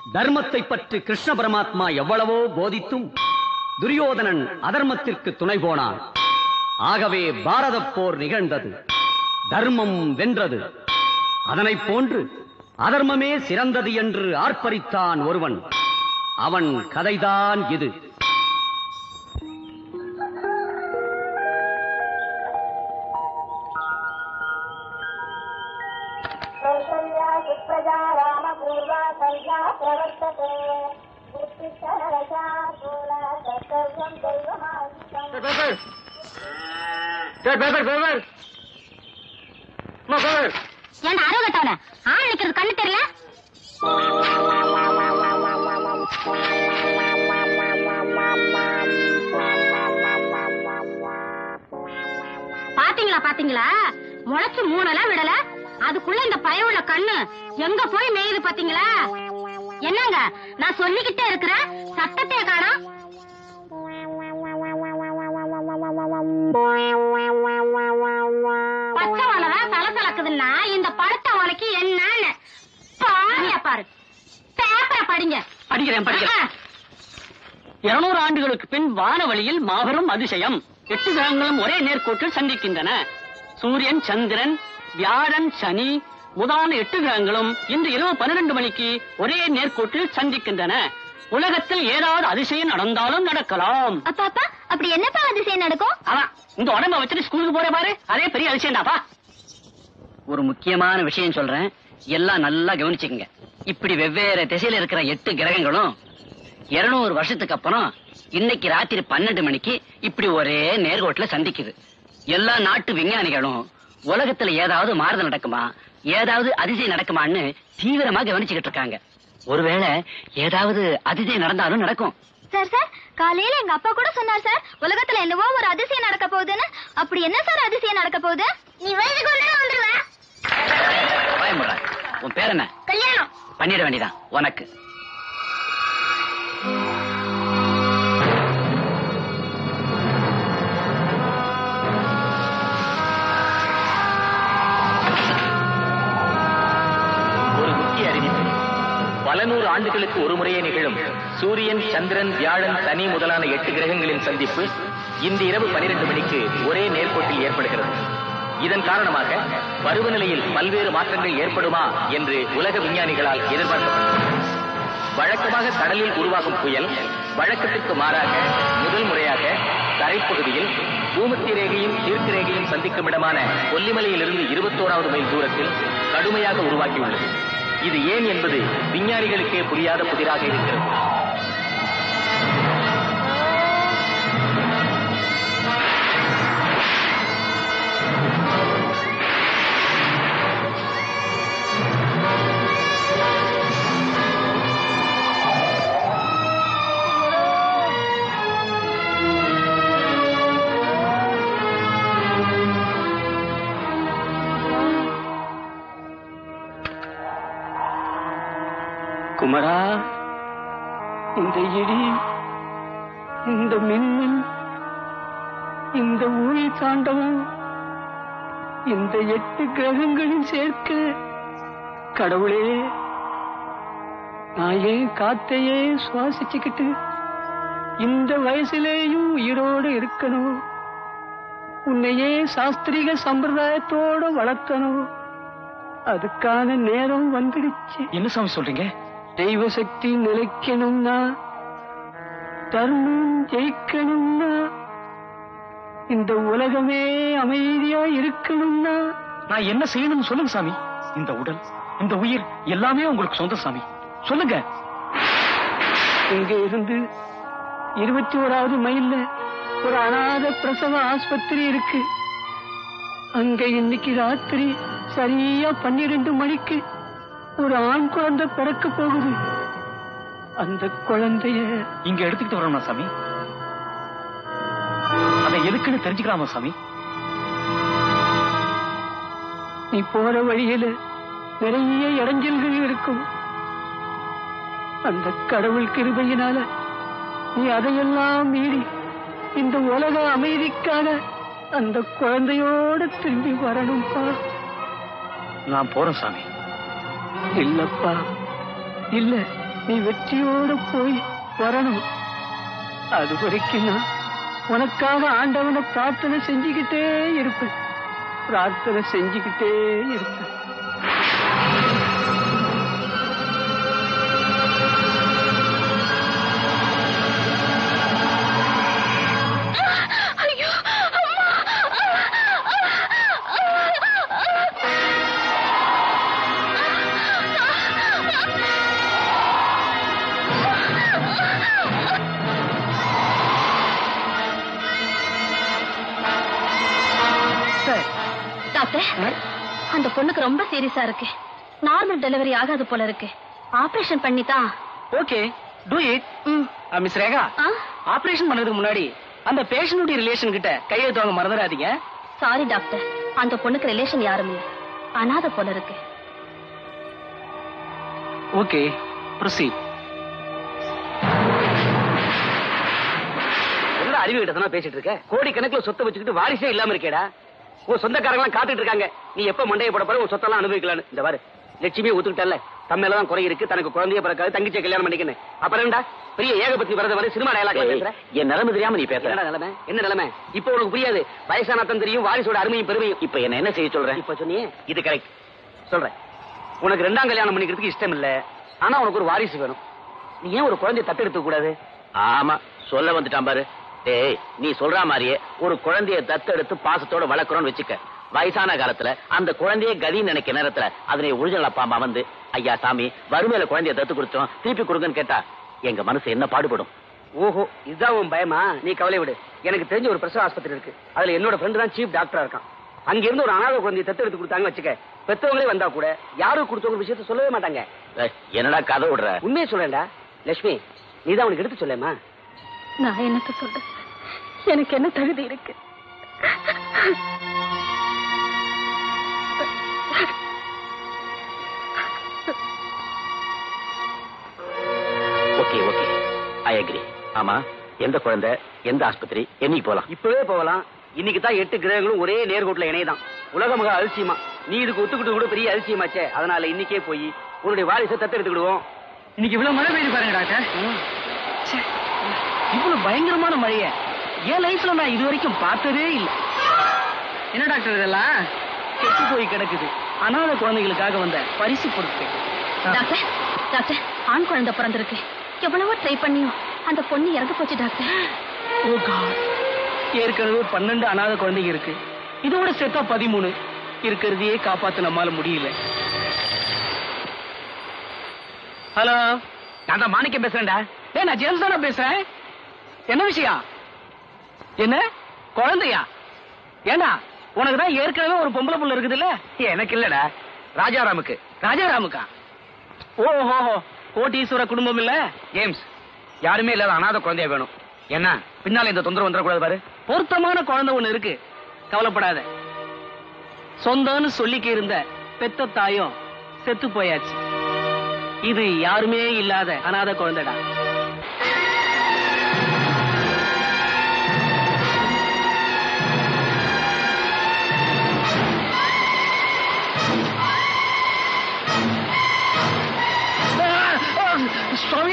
தர்மத்தை பற்றி கிருஷ்ண பரமாத்மா எவ்வளவோ போதித்தும் துரியோதனன் அதர்மத்திற்கு துணை போனான். ஆகவே பாரத போர் நிகழ்ந்தது. தர்மம் வென்றது. அதனைப் போன்று அதர்மமே சிறந்தது என்று ஆர்ப்பரித்தான் ஒருவன். அவன் கதைதான் இது. ஏன் ஆரோகட்டவன ஆள் நிக்கிறது கண்ணு தெரியல? பாத்தீங்களா பாத்தீங்களா, முளைச்சு மூணெல்லாம் விடல, அதுக்குள்ள இந்த பயவுள்ள கண்ணு எங்க போய் மேயுது பாத்தீங்களா? என்னங்க நான் சொல்லிக்கிட்டே இருக்கிறேன், சத்தத்தை காணோம். பச்சை வலைதான் சலசலக்குதுன்னா இந்த பழுத்த வலைக்கு என்னன்னு பாரு. பேப்பரை படிங்க. படிக்கிறேன் படிக்கிறேன். 200 ஆண்டுகளுக்கு பின் வானவழியில் மாபெரும் அதிசயம். 8 கிரகங்களும் ஒரே நேர்கோட்டில் சந்திக்கின்றன. சூரியன், சந்திரன், வியாழன், சனி முதலான 8 கிரகங்களும் இன்று இரவு 12 மணிக்கு ஒரே நேர்கோட்டில் சந்திக்கின்றன. உலகத்தில் ஏதாவது அதிசயம் நடந்தாலும் நடக்கலாம். அப்பா அப்படி என்னப்பா அதிசயம் நடக்கும்? அதான் இந்த உடம்ப வச்சுட்டு ஸ்கூலுக்கு போற பாரு, அதே பெரிய அதிசயம்டாப்பா. ஒரு முக்கியமான விஷயம் சொல்றேன், எல்லாம் நல்லா கவனிச்சுக்கங்க. இப்படி வெவ்வேறு திசையில இருக்கிற 8 கிரகங்களும் 200 வருஷத்துக்கு அப்புறம் இன்னைக்கு ராத்திரி 12 மணிக்கு இப்படி ஒரே நேர்கோட்டுல சந்திக்குது. எல்லா நாட்டு விஞ்ஞானிகளும் உலகத்துல ஏதாவது மாறுதல் நடக்குமா, ஏதாவது அதிசயம் நடக்குமான்னு தீவிரமா கவனிச்சுக்கிட்டு இருக்காங்க. ஒருவேளை ஏதாவது அதிசயம் நடந்தாலும் நடக்கும். சார் காலையில எங்க அப்பா கூட சொன்னார் சார், உலகத்துல என்னவோ ஒரு அதிசயம் நடக்க போகுதுன்னு. அப்படி என்ன சார் அதிசயம் நடக்க போகுது? நீ வயதுக்கு வந்துருவ. உன் பேர் என்ன? கல்யாணம் பண்ணிட வேண்டியதான் உனக்கு. ஒரு முக்கிய அறிவிப்பு. பல நூறு ஆண்டுகளுக்கு ஒரு முறையே நிகழும் சூரியன், சந்திரன், வியாழன், சனி முதலான 8 கிரகங்களின் சந்திப்பு இன்று இரவு 12 மணிக்கு ஒரே நேர்கோட்டில் ஏற்படுகிறது. இதன் காரணமாக பருவநிலையில் பல்வேறு மாற்றங்கள் ஏற்படுமா என்று உலக விஞ்ஞானிகளால் எதிர்பார்க்கப்படுகிறது. வழக்கமாக கடலில் உருவாகும் புயல் வழக்கத்திற்கு மாறாக முதல் முறையாக தரைப்பகுதியில் பூமத்திய ரேகையும் தீர்க்க ரேகையும் சந்திக்கும் இடமான கொல்லிமலையிலிருந்து 21வது மைல் தூரத்தில் கடுமையாக உருவாக்கியுள்ளது. இது ஏன் என்பது விஞ்ஞானிகளுக்கே புரியாத புதிராக இருக்கிறது. குமரா, இந்த இடி, இந்த மின்னல், இந்த ஊழி தாண்டவம், இந்த 8 கிரகங்களின் சேர்க்க, கடவுளே, நான் ஏன் காத்தையே சுவாசிச்சுக்கிட்டு இந்த வயசுலேயும் உயிரோடு இருக்கணும்? உன்னையே சாஸ்திரிக சம்பிரதாயத்தோட வளர்க்கணும். அதுக்கான நேரம் வந்துடுச்சு. என்ன சாமி சொல்றீங்க? தெய்வ சக்தி நிலைக்கணும்னா, தர்மம் ஜெயிக்கணும்னா, இந்த உலகமே அமைதியா இருக்கணும்னா நான் என்ன செய்யணும்னு சொல்லுங்க சாமி. இந்த உடல், இந்த உயிர் எல்லாமே உங்களுக்கு சொந்த சாமி. சொல்லுங்க. இங்க இருந்து 21வது மைல்ல ஒரு அநாத பிரசவ ஆஸ்பத்திரி இருக்கு. அங்க இன்னைக்கு ராத்திரி சரியா 12 மணிக்கு ஒரு ஆண் குழந்தை பிறக்க போகுது. அந்த குழந்தைய இங்க எடுத்துக்கிட்டு வரணும் சாமி. அதை எதுக்குன்னு தெரிஞ்சுக்கலாமா சாமி? நீ போற வழியில நிறைய இடைஞ்சல்கள் இருக்கும். அந்த கடவுள் கிருபையினால நீ அதையெல்லாம் மீறி இந்த உலக அமைதிக்காக அந்த குழந்தையோட திரும்பி வரணும்பா. நான் போறேன் சாமி. இல்லப்பா இல்ல, நீ வெற்றியோடு போய் வரணும். அது வரைக்கும் நான் உனக்காக ஆண்டவனை பிரார்த்தனை செஞ்சுக்கிட்டே இருப்பேன். அந்த பொண்ணுக்கு ரொம்ப சீரியஸா இருக்கு. நார்மல் டெலிவரி ஆகாது போல இருக்கு. ஆபரேஷன் பண்ணிட்டா. Okay, do it. Miss Rekha, operation பண்ணதுக்கு முன்னாடி அந்த பேஷண்ட்டுடைய ரிலேஷன் கிட்ட கையெழுத்து வாங்க மறந்துடாதீங்க. சாரி டாக்டர், அந்த பொண்ணுக்கு ரிலேஷன் யாரும் இல்ல. அனாதை போல இருக்கு. Okay, proceed. என்ன அறிவு கிட்ட தானே பேசிட்டு இருக்க? கோடி கணக்குல சொத்தை வச்சுக்கிட்டு வாரிசே இல்லாம இருக்கேடா. உன் சொந்தக்காரங்க எல்லாம் காத்துட்டு இருக்காங்க. நீ எப்ப மண்டையை போட போற உன் சொத்தெல்லாம் அனுபவிக்கலான்னு. இந்த பாரு, லட்சுமியை ஒத்துக்கிட்டல, தம்மையிலதான் குறை இருக்கு, தனக்கு குழந்தைய பிறக்காது, தங்கச்சியை கல்யாணம் பண்ணிக்கணும். அப்புறம்டா பெரிய ஏகபத்தி வரத மாதிரி சினிமா டயலாக் பேசுற. என் நிலைமை தெரியாம நீ பேசுற. நிலைமை என்ன நிலைமை? இப்ப உனக்கு புரியாது. வயசானத்தம் தெரியும், வாரிசோட அருமையும் பெருமையும். இப்ப என்ன செய்ய சொல்றேன்? இப்ப சொன்னியே இது கரெக்ட். சொல்றேன், உனக்கு 2ஆம் கல்யாணம் பண்ணிக்கிறதுக்கு இஷ்டம் இல்ல, ஆனா உனக்கு ஒரு வாரிசு வேணும். நீ ஏன் ஒரு குழந்தைய தத்தெடுக்க கூடாது? ஆமா, சொல்ல வந்துட்டான் பாரு. டேய், நீ சொல்ற மாதிரியே ஒரு குழந்தைய தத்தெடுத்து பாசத்தோட வளர்க்கறோம்னு வச்சுக்க. வயசான காலத்துல அந்த குழந்தைய கதின்னு நினைக்க நேரத்துல அதனை ஒரிஜினல் அப்பா அம்மா வந்து, ஐயா சாமி வறுமையில குழந்தைய தத்து கொடுத்தோம், திருப்பி கொடுங்கன்னு கேட்டா எங்க மனசு என்ன பாடுபடும்? ஓஹோ, இதுதான் உன் பயமா? நீ கவலை விடு. எனக்கு தெரிஞ்ச ஒரு பிரசவ ஆஸ்பத்திரி இருக்கு. அதுல என்னோட ஃப்ரெண்டு தான் சீஃப் டாக்டரா இருக்கான். அங்க இருந்து ஒரு அனாதை குழந்தைய தத்து எடுத்து கொடுத்தாங்க வச்சுக்க, பெத்தவங்களே வந்தா கூட யாரும் கொடுத்தவங்க விஷயத்த சொல்லவே மாட்டாங்க. என்னடா கதை விடுற? உண்மையை சொல்றேன்டா லட்சுமி, நீதான் அவனுக்கு எடுத்து சொல்லேமா. நான் என்னத்த சொல்றேன்? எனக்கு என்ன தகுதி இருக்கு? Okay okay, I agree. ஆமா, எந்த குழந்தை, எந்த ஆஸ்பத்திரி, என்னைக்கு போலாம்? இப்பவே போகலாம். இன்னைக்கு தான் 8 கிரகங்களும் ஒரே நேர்கோட்டில் இணையதான். உலக மகா அதிசயமா. நீ இதுக்கு ஒத்துக்கிட்டு கூட பெரிய அதிசயமாச்சே. அதனால இன்னைக்கே போய் உன்னுடைய வாரிசை தத்தெடுத்துக்கிடுவோம். இன்னைக்கு இவ்வளவு மழை பெய்யுது பாருங்க டாக்டர். இவ்வளவு பயங்கரமான மழைய என் லைஃப்ல நான் இது வரைக்கும் பார்த்ததே இல்லை. என்ன டாக்டர் இதெல்லாம்? கெட்டு போய் கிடக்குது. அனாதை குழந்தைகளுக்காக வந்த பரிசு பொருட்கள். டாக்டர், டாக்டர், ஆண் குழந்தை பிறந்திருக்கு. எவ்வளவோ ட்ரை பண்ணியும் அந்த பொண்ணு இறந்து போச்சு டாக்டர். ஓ காட், ஏற்கனவே 12 அனாதை குழந்தைங்க இருக்கு. இதோட சேர்த்தா 13. இருக்கிறதையே காப்பாத்த நம்மால முடியல. ஹலோ, நான் தான் மாணிக்கம் பேசுறேன்டா. நான் ஜேம்ஸ் தானே பேசுறேன். என்ன விஷயம்? என்ன குழந்தையா? ஏண்டா, உனக்கு தான் ஏற்கனவே ஒரு பொம்பளை புள்ள இருக்குது இல்ல? எனக்கு இல்லடா, ராஜாராமுக்கு. ராஜாராமுக்கா? ஓஹோ, கோட்டீஸ்வர குடும்பம் இல்ல? ஜேம்ஸ், யாருமே இல்லாத அனாதை குழந்தைய வேணும். என்ன பின்னால இந்த தொந்தரவு வந்துடக்கூடாது பாரு. பொருத்தமான குழந்தை ஒண்ணு இருக்கு, கவலைப்படாத. சொந்தம்னு சொல்லிக்க இருந்த பெத்த தாயும் செத்து போயாச்சு. இது யாருமே இல்லாத அனாதை குழந்தைடா. சுவாமி,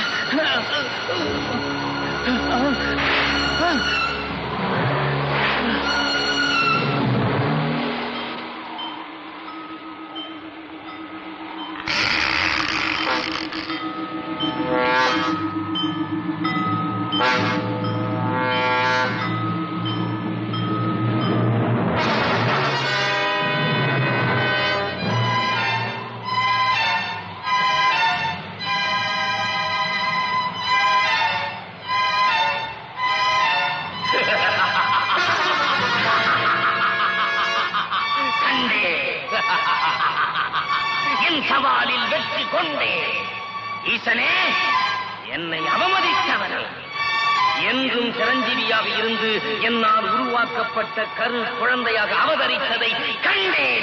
என் சவாலில் வெற்றி கொண்டே. ஈசனே, என்னை அவமதித்தவர்கள் என்றும் சிரஞ்சீவியாக இருந்து என்னால் உருவாக்கப்பட்ட கரு குழந்தையாக அவதரித்ததை கண்டேன்.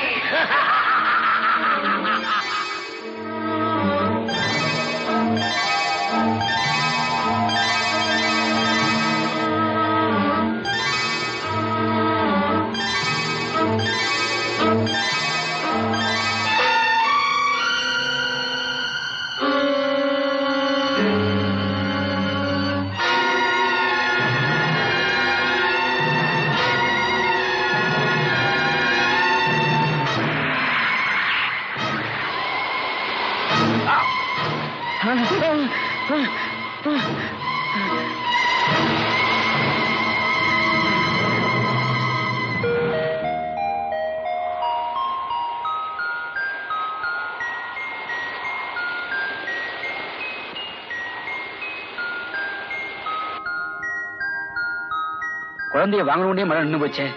குழந்தைய வாங்கணும்னே மழை நின்று போச்சே.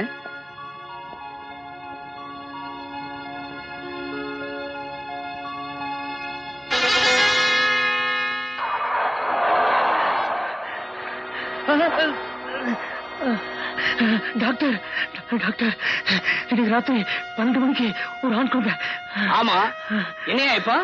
டாக்டர் டாக்டர், இன்னைக்கு ராத்திரி 12 மணிக்கு ஒரு ஆண் குழந்தை. ஆமா, என்னையா இப்ப?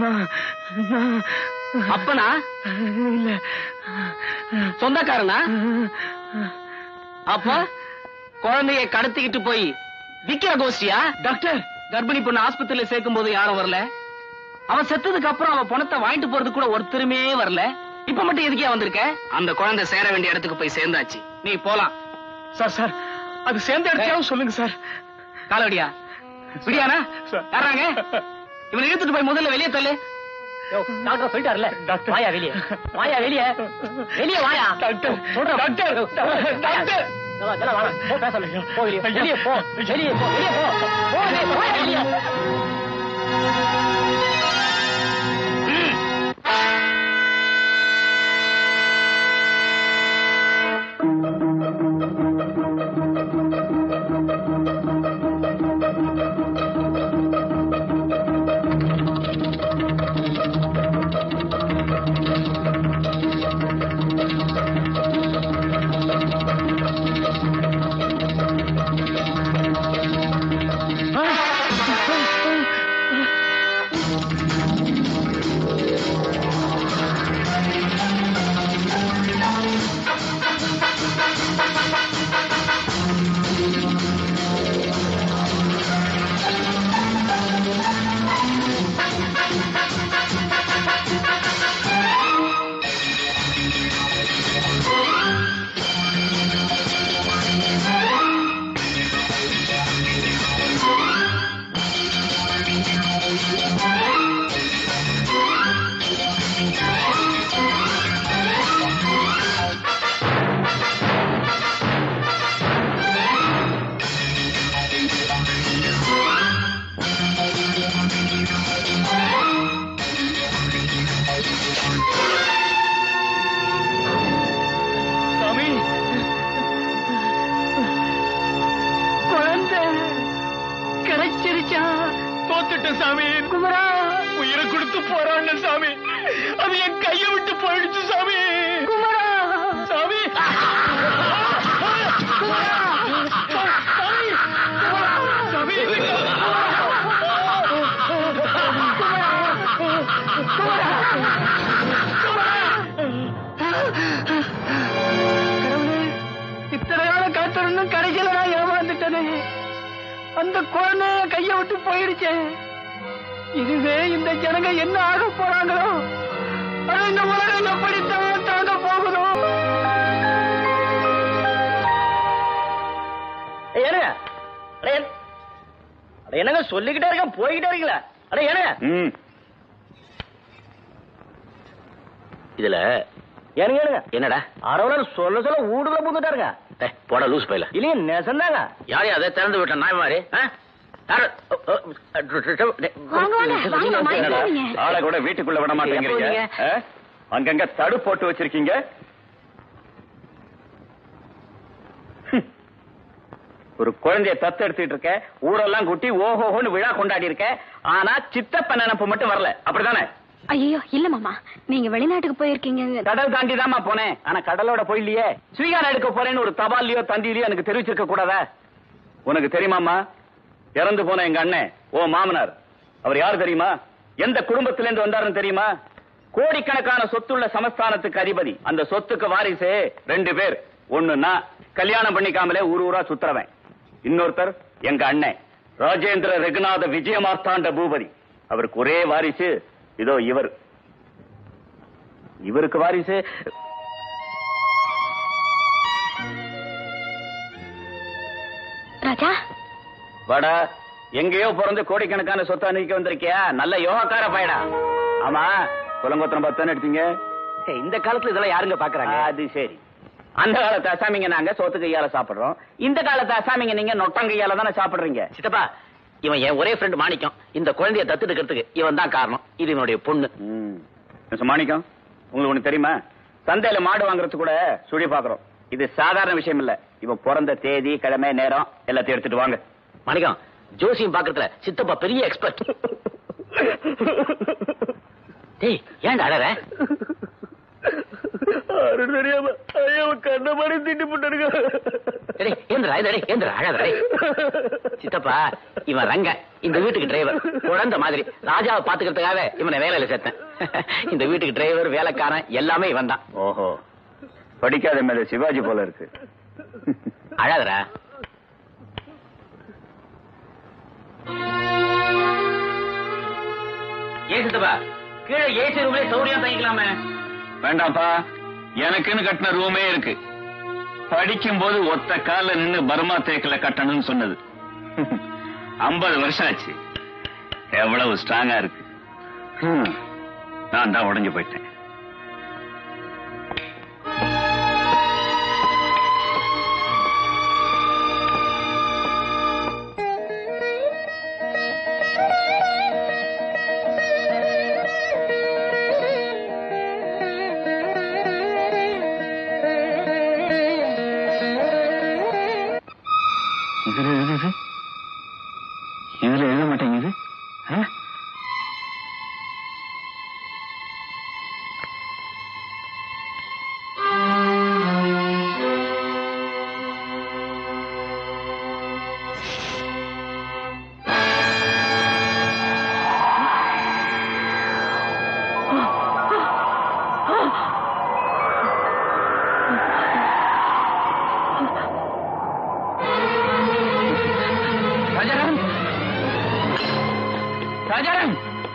அப்பனா இல்ல, சொந்தக்காரனா? அப்ப குழந்தைய கடத்திக்கிட்டு போய் விக்கிற கோஷ்டியா? டாக்டர், கர்ப்பிணி பொண்ணு ஆஸ்பத்திரியில சேர்க்கும் போது யாரும் வரல. அவன் செத்ததுக்கு அப்புறம் அவன் பணத்தை வாங்கிட்டு போறது கூட ஒருத்தருமே வரல. இப்ப மட்டும் எதுக்கே வந்திருக்க? அந்த குழந்தை சேர வேண்டிய இடத்துக்கு போய் சேர்ந்தாச்சு, நீ போலாம். சார் சார், அது சேர்ந்த இடத்தையாவது சொல்லுங்க சார். காலவடியா விடியானா யாராங்க? இவனை இழுத்துட்டு போய் முதல்ல வெளியே தள்ளு. டாக்டர் சொல்லிட்டாருல, வாயா வெளியே, வாயா வெளியே, வெளியே வாயா. டாக்டர் சொல்றேன், டாக்டர் டாக்டர் போ, பேச போ, வெளியே வெளியே போ, வெளியே போ, வெளியே போ, வெளியே. கடைசியில நான் ஏமாந்துட்டேனே. அந்த குழந்தைய கைய விட்டு போயிடுச்சே. இதுவே இந்த ஜனங்க என்ன ஆக போறாங்களோ, அது இந்த உலகம் எப்படித்தான் தாங்க போகுதோ. என்னங்க சொல்லிக்கிட்டே இருக்க, போய்கிட்டே இருக்கீங்களா? அட ஏனுங்க, இதுல ஏனுங்க ஏனுங்க என்னடா அரவணர் சொல்ல சொல்ல ஊடுல பூந்துட்டாருங்க. போட லூஸ் பையில இல்லையே, நெசந்தாங்க. யாரையும் அதை திறந்து விட்ட நாய் மாதிரி ஆளை கூட வீட்டுக்குள்ள விட மாட்டேங்கிறீங்க. அங்கங்க தடு போட்டு வச்சிருக்கீங்க. ஒரு குழந்தைய தத்து எடுத்துட்டு இருக்க, ஊரெல்லாம் குட்டி ஓஹோன்னு விழா கொண்டாடி இருக்க. ஆனா சித்தப்ப நினைப்பு மட்டும் வரல, அப்படித்தானே? ஐயோ இல்ல மாமா, நீங்க வெளிநாட்டுக்கு போயிருக்கீங்க. கடல் தாண்டி தாமா போனேன், ஆனா கடலோட போயிலையே. ஸ்வீகாரம் எடுக்க போறேன்னு ஒரு தபால்லையோ தந்தியிலையோ எனக்கு தெரிவிச்சிருக்க கூடாதா? உனக்கு தெரியுமாமா, இறந்து போன எங்க அண்ணன் ஓ மாமனார், அவர் யாரு தெரியுமா? எந்த குடும்பத்தில இருந்து வந்தாருன்னு தெரியுமா? கோடிக்கணக்கான சொத்துள்ள சமஸ்தானத்துக்கு அதிபதி. அந்த சொத்துக்கு வாரிசு 2 பேர். ஒண்ணுன்னா கல்யாணம் பண்ணிக்காமலே ஊரா சுத்துறவன். இன்னொருத்தர் எங்க அண்ணன் ராஜேந்திர ரகுநாத விஜயமார்த்தாண்ட பூபதி. அவருக்கு ஒரே வாரிசு இதோ இவர். இவருக்கு வாரிசு ராஜா. வாடா, எங்கேயோ பிறந்து கோடிக்கணக்கான சொத்தை அனுப்பிக்க வந்திருக்கியா? நல்ல யோகாக்கார பயடா. ஆமா, குலங்கோத்திரம் பார்த்து தானே எடுத்தீங்க? இந்த காலத்துல இதெல்லாம் யாருங்க பாக்குறாங்க? அது சரி. அந்த காலத்து அசாமிங்க நாங்க சோத்து கையால சாப்பிடுறோம். இந்த காலத்து அசாமிங்க நீங்க நொட்டங்கையால தானே சாப்பிடுறீங்க. சித்தப்பா, இவன் என் ஒரே ஃப்ரெண்ட் மாணிக்கம். இந்த குழந்தைய தத்தெடுக்கிறதுக்கு இவன் தான் காரணம். இது இவனுடைய பொண்ணு. மாணிக்கம், உங்களுக்கு ஒண்ணு தெரியுமா? சந்தையில மாடு வாங்குறது கூட சுழி பாக்குறோம். இது சாதாரண விஷயம் இல்ல. இவன் பிறந்த தேதி, கிழமை, நேரம் எல்லாத்தையும் எடுத்துட்டு வாங்க. மாணிக்கம், ஜோசியம் பாக்குறதுல சித்தப்பா பெரிய எக்ஸ்பர்ட். டேய், ஏன்டா அழற? தெரியாம கண்ண மாதிரி திட்டு போட்டு சித்தப்பா, இவன் ரங்க, இந்த வீட்டுக்கு டிரைவர். குழந்தை மாதிரி ராஜாவை பாத்துக்கிறதுக்காக இவனை வேலையில சேர்த்தேன். இந்த வீட்டுக்கு டிரைவர், வேலைக்காரன் எல்லாமே இவன் தான். ஓஹோ, படிக்காத மேல சிவாஜி போல இருக்கு. அழாதரா. ஏன் சித்தப்பா, கீழே ஏசி ரூம்ல சௌரியம் தங்கிக்கலாமே? வேண்டாம்ப்பா, எனக்குன்னு கட்டின ரூமே இருக்கு. படிக்கும் போது ஒத்த கால நின்னு பர்மா தேக்கில கட்டணும்னு சொன்னது. 50 வருஷம் ஆச்சு. எவ்வளவு ஸ்ட்ராங்கா இருக்கு. நான் தான் உடைஞ்சு போயிட்டேன். இதுல எழுத மாட்டேங்குது. ராஜாராம்,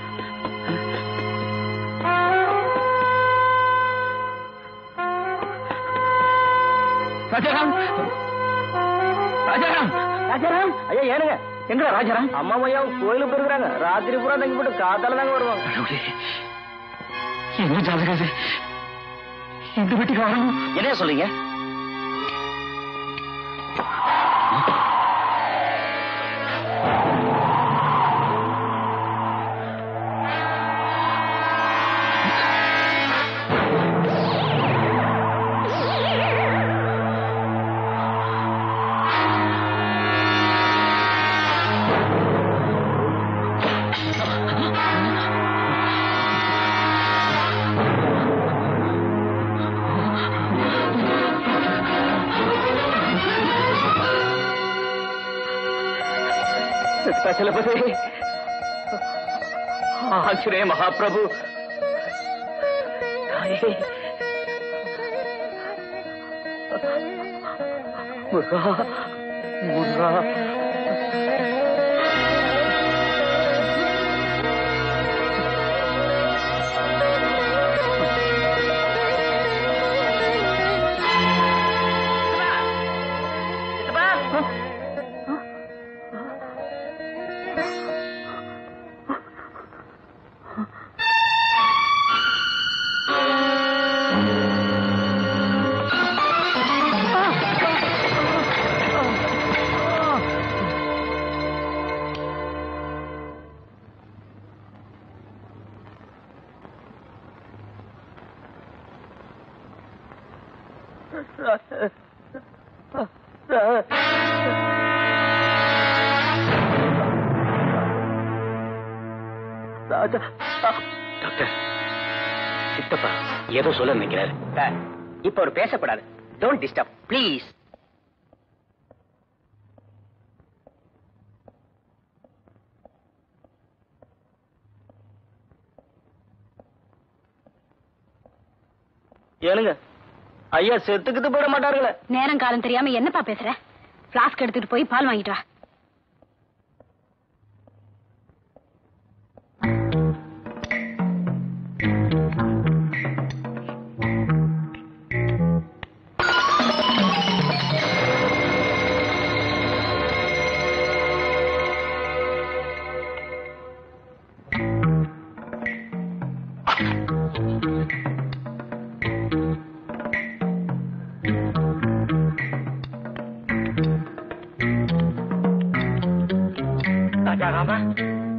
ராஜாராம், ராஜாராம், ராஜாராம். ஐயா ஏனுங்க, எங்க ராஜாராம்? அம்மா ஐயா கோயிலுக்கு போயிருக்காங்க. ராத்திரி பூரா தங்கி போட்டு காத்தால தாங்க வருவாங்க. என்ன ஜாதகம்? இந்த வீட்டுக்கு வரணும். என்ன சொல்றீங்க? चलपति आश्रय महाप्रभु मुर्गा मुर्गा டாக்டர், சித்தப்பா ஏதோ சொல்ல நினைக்கிறாரு. இப்ப அவர் பேசக்கூடாது. Don't disturb please. ஏனுங்க, ஐயா செத்துக்கிட்டு போயிட மாட்டாருங்களே. நேரம் காலம் தெரியாம என்னப்பா பேசுற? பிளாஸ்க் எடுத்துட்டு போய் பால் வாங்கிட்டு வா.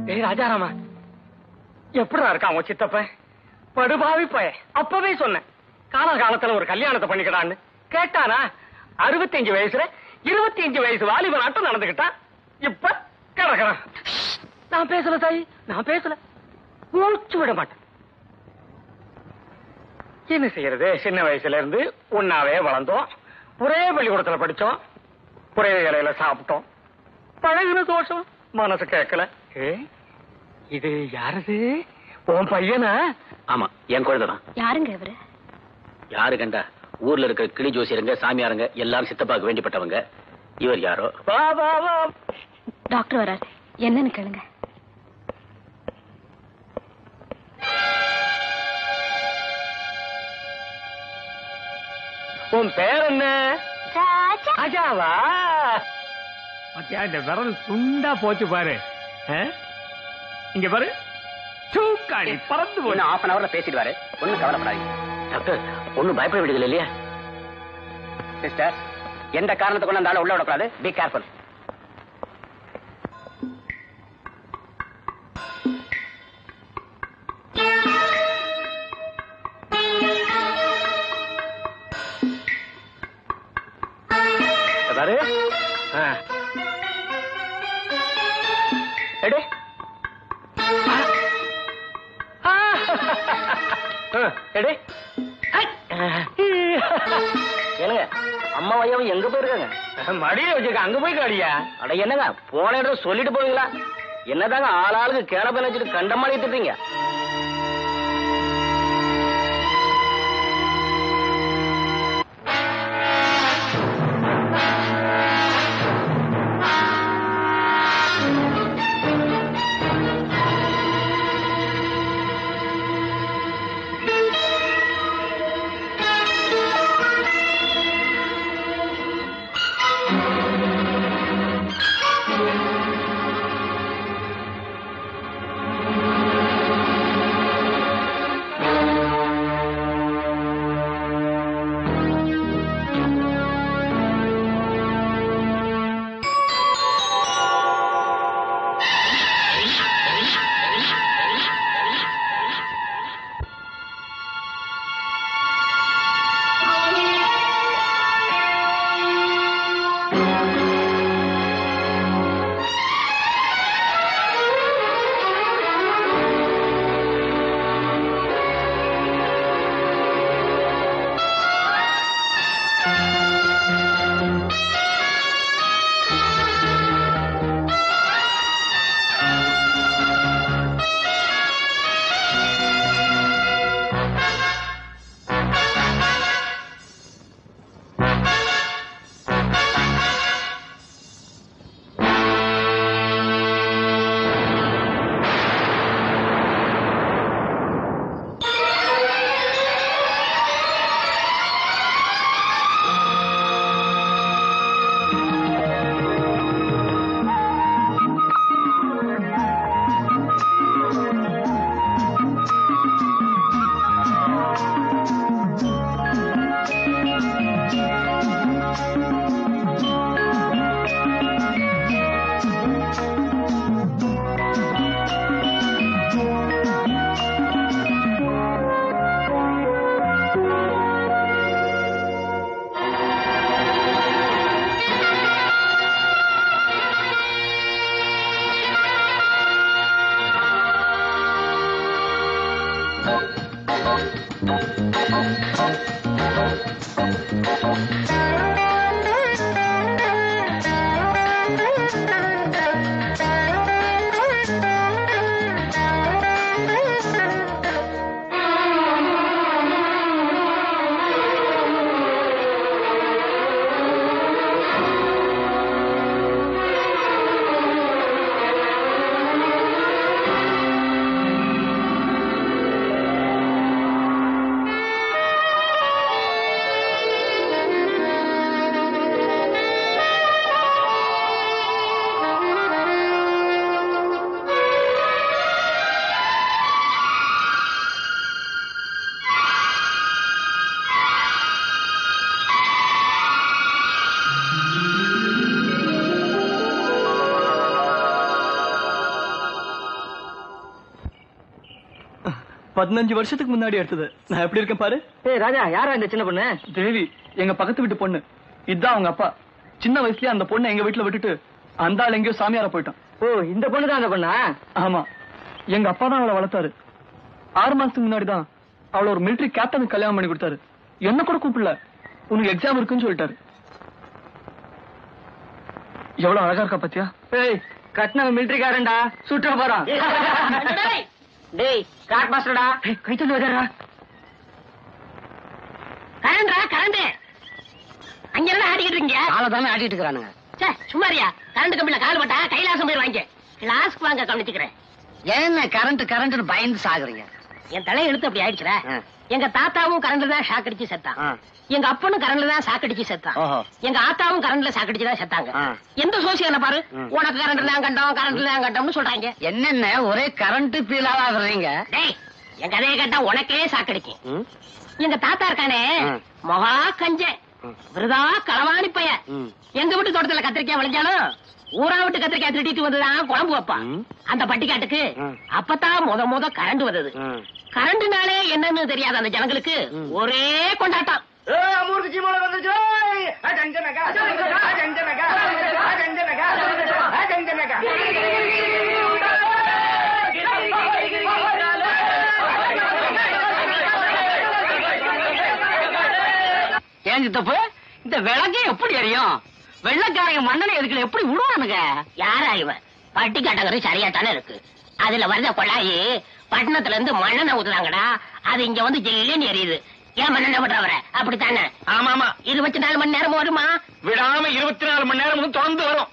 ஏய் ராஜாராமா, எப்படிடா இருக்கான் உன் சித்தப்ப? படுபாவி பய. அப்பவே சொன்னேன் காலகாலத்துல ஒரு கல்யாணத்தை பண்ணிக்கிறான்னு. கேட்டானா? 65 வயசுல 25 வயசு வாலிபனாட்டம் நடந்துகிட்டான். இப்ப கிடக்குறான். நான் பேசல தாய், நான் பேசல. மூச்சு விட மாட்டேன். என்ன செய்யறது? சின்ன வயசுல இருந்து ஒன்னாவே வளர்ந்தோம், ஒரே பள்ளிக்கூடத்துல படிச்சோம், ஒரே இலையில சாப்பிட்டோம். பழகின தோஷம் மனசு கேட்கல. இது யாரது? உன் பையனா? ஆமா, என் குழந்தைதான். யாருங்க இவரு? யாரு கண்டா? ஊர்ல இருக்கிற கிளி ஜோசியருங்க, சாமியாருங்க எல்லாரும் சித்தப்பாக்கு வேண்டிப்பட்டவங்க. இவர் யாரோ? வா வா வா. டாக்டர் வராரு, என்னன்னு கேளுங்க. உன் பேர் என்ன? ராஜா. ராஜாவா? பாத்தியா, இந்த விரல் துண்டா போச்சு பாரு. இங்க பாரு, சூக்காடி பறந்து போய். இன்னும் 1/2 hourல பேசிடுவாரு, ஒண்ணும் கவலைப்படாதீங்க. டாக்டர், ஒண்ணும் பயப்பட வேண்டியது இல்லையா? சிஸ்டர், எந்த காரணத்தை கொண்டு அந்த ஆளை உள்ள விடக்கூடாது. Be careful. பாரு, எடு. எடு. என்னங்க, அம்மா வையாவும் எங்க போயிருக்காங்க? மடியில வச்சிருக்க, அங்க போய் காடியா. அட என்னங்க, போன இடம் சொல்லிட்டு போவீங்களா? என்னதாங்க ஆளாளுக்கு கேளப்பன வச்சுட்டு கண்டமாடி திட்டுறீங்க? 15 வருஷத்துக்கு முன்னாடி எடுத்தது. நான் எப்படி இருக்கேன் பாரு. ஏய் ராஜா, யாரா இந்த சின்ன பொண்ணு? தேவி, எங்க பக்கத்து வீட்டு பொண்ணு. இதான் அவங்க அப்பா. சின்ன வயசுலயே அந்த பொண்ணை எங்க வீட்டுல விட்டுட்டு அந்த ஆள் எங்கேயோ சாமியார போயிட்டான். ஓ, இந்த பொண்ணு தான் அந்த பொண்ணா? ஆமா, எங்க அப்பா தான் அவளை வளர்த்தாரு. 6 மாசத்துக்கு முன்னாடி தான் அவளை ஒரு மிலிட்டரி கேப்டனுக்கு கல்யாணம் பண்ணி கொடுத்தாரு. என்ன கூட கூப்பிடல, உனக்கு எக்ஸாம் இருக்குன்னு சொல்லிட்டாரு. எவ்வளவு அழகா இருக்கா பாத்தியா? ஏய், கட்டின மிலிட்டரிக்காரன்டா, சுற்ற போறான். டேய் காட் மாஸ்டர்டா, கை தள்ளி வர்றா. கரண்டா கரண்டு அங்க என்ன ஆடிக்கிட்டு இருக்கீங்க? காலை தானே ஆடிட்டு இருக்கானுங்க. சே சும்மாரியா, கரண்ட் கம்பில கால் பட்டா கைலாசம் போயிருவாங்க. கிளாஸ்க்கு வாங்க கவனிச்சுக்கிறேன். ஏன் கரண்ட் பயந்து சாகுறீங்க? என் தலை எழுத்து அப்படி ஆயிடுச்சுடா. எங்க தாத்தாவும் கரண்ட்ல தான் ஷாக் அடிச்சு செத்தான். எங்க அப்பனும் கரண்ட்ல தான் ஷாக் அடிச்சு செத்தான். எங்க ஆத்தாவும் கரண்ட்ல ஷாக் அடிச்சு தான் செத்தாங்க. எந்த சோசியல பாரு, உனக்கு கரண்ட் தான் கண்டோம், கரண்ட்ல தான் கண்டோம்னு சொல்றாங்க. என்னென்ன ஒரே கரண்ட் பீலாவா வர்றீங்க? டேய், என் கதையை கேட்டா உனக்கே ஷாக் அடிக்கும். எங்க தாத்தா இருக்கானே, மகா கஞ்சன், விருதா களவாணி பைய. எங்க வீட்டு தோட்டத்துல கத்திரிக்காய் விளைஞ்சாலும் ஊரா விட்டு கத்திரிக்காய் திருட்டிட்டு வந்துதான் குழம்பு வைப்பான். அந்த பட்டிக்காட்டுக்கு அப்பதான் முத கரண்ட் வந்தது. கரண்ட்னாலே என்னன்னு தெரியாத அந்த ஜனங்களுக்கு ஒரே கொண்டாட்டம். ஏன் சித்தப்பு, இந்த விளக்கு எப்படி எரியும்? வெள்ளக்காரங்க மண்ணெண்ணெய் எதுக்குல எப்படி விடுவானுங்க? யாரா இவன்? பட்டிக்காட்டங்கிறது சரியா தானே இருக்கு. அதுல வரத கொள்ளாயி பட்டணத்துல இருந்து மண்ணெண்ணெய் ஊத்துறாங்கடா, அது இங்க வந்து ஜெயிலுன்னு எரியுது. ஏன் மண்ணெண்ணெய் விடுறவர அப்படித்தானே? ஆமாமா, 24 மணி நேரம் வருமா? விடாம 24 மணி நேரம் தொடர்ந்து வரும்.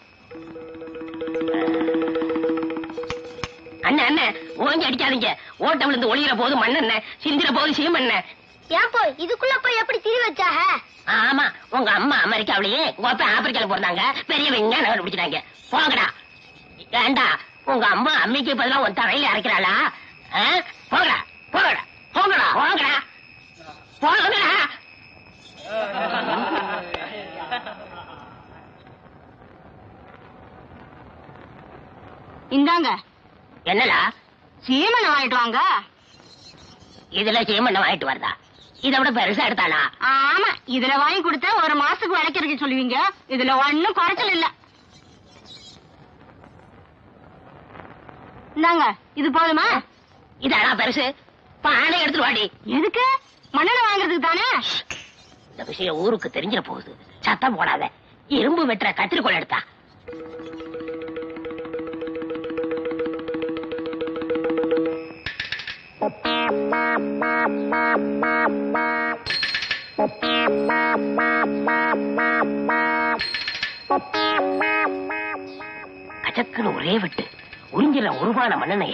அண்ணன் அண்ணன் ஓங்கி அடிக்காதீங்க. ஓட்ட விழுந்து ஒளியிற போது மண்ணெண்ணெய், சிந்திர போது சீமெண்ணெய். ஏப்போ இதுக்குள்ள போய் எப்படி திரி வச்சாக? ஆமா, உங்க அம்மா அமெரிக்காவிலேயே, உங்க அப்பா ஆப்பிரிக்கால பிறந்தாங்க, பெரிய விஞ்ஞான கண்டுபிடிச்சிட்டாங்க. போங்கடா. ஏண்டா, உங்க அம்மா அம்மிக்கு பதிலா உன் தரையில அரைக்கிறாளா? போங்கடா போங்கடா போங்கடா போங்கடா போங்கடா. இந்தாங்க. என்னடா? சீமெண்ணெய் வாங்கிட்டு வாங்க. இதுல சீமெண்ணெய் வாங்கிட்டு வருதா? இதை விட பெருசா எடுத்தாளா? ஆமா, இதுல வாங்கி கொடுத்தா 1 மாசத்துக்கு விளைக்கிறதுக்கு சொல்லுவீங்க. இதுல ஒண்ணும் குறைச்சல் இல்ல. இந்தாங்க, இது போதுமா? இதாடா பெருசு. பானை எடுத்துட்டு வாடி. எதுக்கு? மண்ணெண்ணெய் வாங்குறதுக்கு தானே. இந்த விஷயம் ஊருக்கு தெரிஞ்சிட போகுது. சத்தம் போடாத. இரும்பு வெட்டுற கத்திரிக்கோள் எடுத்தா. கச்சக்குன்னு ஒரே வெட்டு உறிஞ்சில உருவான மண்ணெண்ணைய.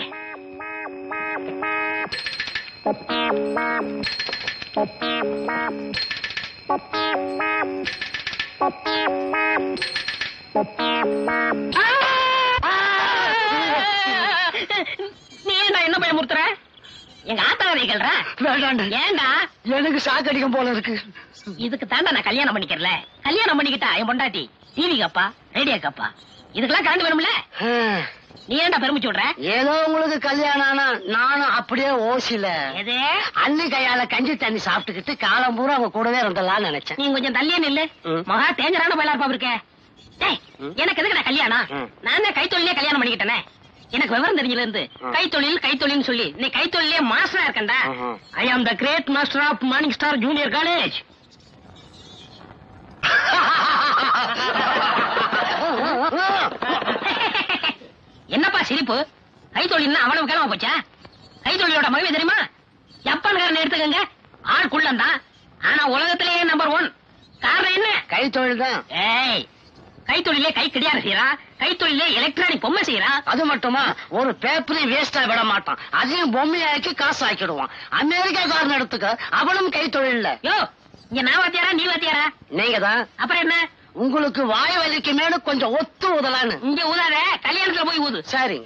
நீ ஏண்டா என்ன பயமுறுத்துற? எங்க ஆத்தா வைக்கல்ற? ஏண்டா? எனக்கு ஷாக் அடிக்கும் போல இருக்கு. இதுக்கு தாண்டா நான் கல்யாணம் பண்ணிக்கிறல. கல்யாணம் பண்ணிக்கிட்டா என் பொண்டாட்டி டிவி கப்பா, ரேடியோ கப்பா, இதுக்கெல்லாம் கரண்ட் வேணும்ல. நீ ஏண்டா பெருமிச்சு விடுற? ஏதோ உங்களுக்கு கல்யாணம் ஆனா நானும் அப்படியே ஓசில எது அள்ளி கையால கஞ்சி தண்ணி சாப்பிட்டுக்கிட்டு காலம் பூரா அவங்க கூடவே இருந்தலாம்னு நினைச்சேன். நீ கொஞ்சம் தள்ளியே நில்லு. மகா தேஞ்சரான பயிலா இருப்பா இருக்க. எனக்கு எதுக்கு நான் கல்யாணம்? நான் கைத்தொழிலே கல்யாணம் பண்ணிக்கிட்டேனே. எனக்கு விவரம் தெரிஞ்சல இருந்து கைத்தொழில் கைத்தொழில் சொல்லி நீ கைத்தொழிலே மாஸ்டரா இருக்கண்டா. I am the great master of Morning Star Junior College. என்னப்பா சிரிப்பு? கைத்தொழில்னா அவ்வளவு கிளம்ப போச்சா? கைத்தொழிலோட மகிமை தெரியுமா? ஜப்பான்காரன் எடுத்துக்கங்க, ஆள் குள்ளந்தான், ஆனா உலகத்திலேயே நம்பர் 1. காரணம் என்ன? கைத்தொழில் தான். ஏய், கைத்தொழிலே கை கிடையாது செய்யறா, கைத்தொழிலே எலக்ட்ரானிக் பொம்மை செய்யறா. அது மட்டுமா, ஒரு பேப்பரையும் வேஸ்டா விட மாட்டான், அதையும் பொம்மையாக்கி காசு ஆக்கிடுவான். அமெரிக்கா காரன் எடுத்துக்க, அவனும் கைத்தொழில். யோ, இங்க நான் வாத்தியாரா நீ வாத்தியாரா? நீங்க தான். அப்புறம் என்ன? உங்களுக்கு வாய வலிக்கு மேல கொஞ்சம் ஒத்து ஊதலான்னு. இங்க ஊதாத, கல்யாணத்துல போய் ஊது. சரி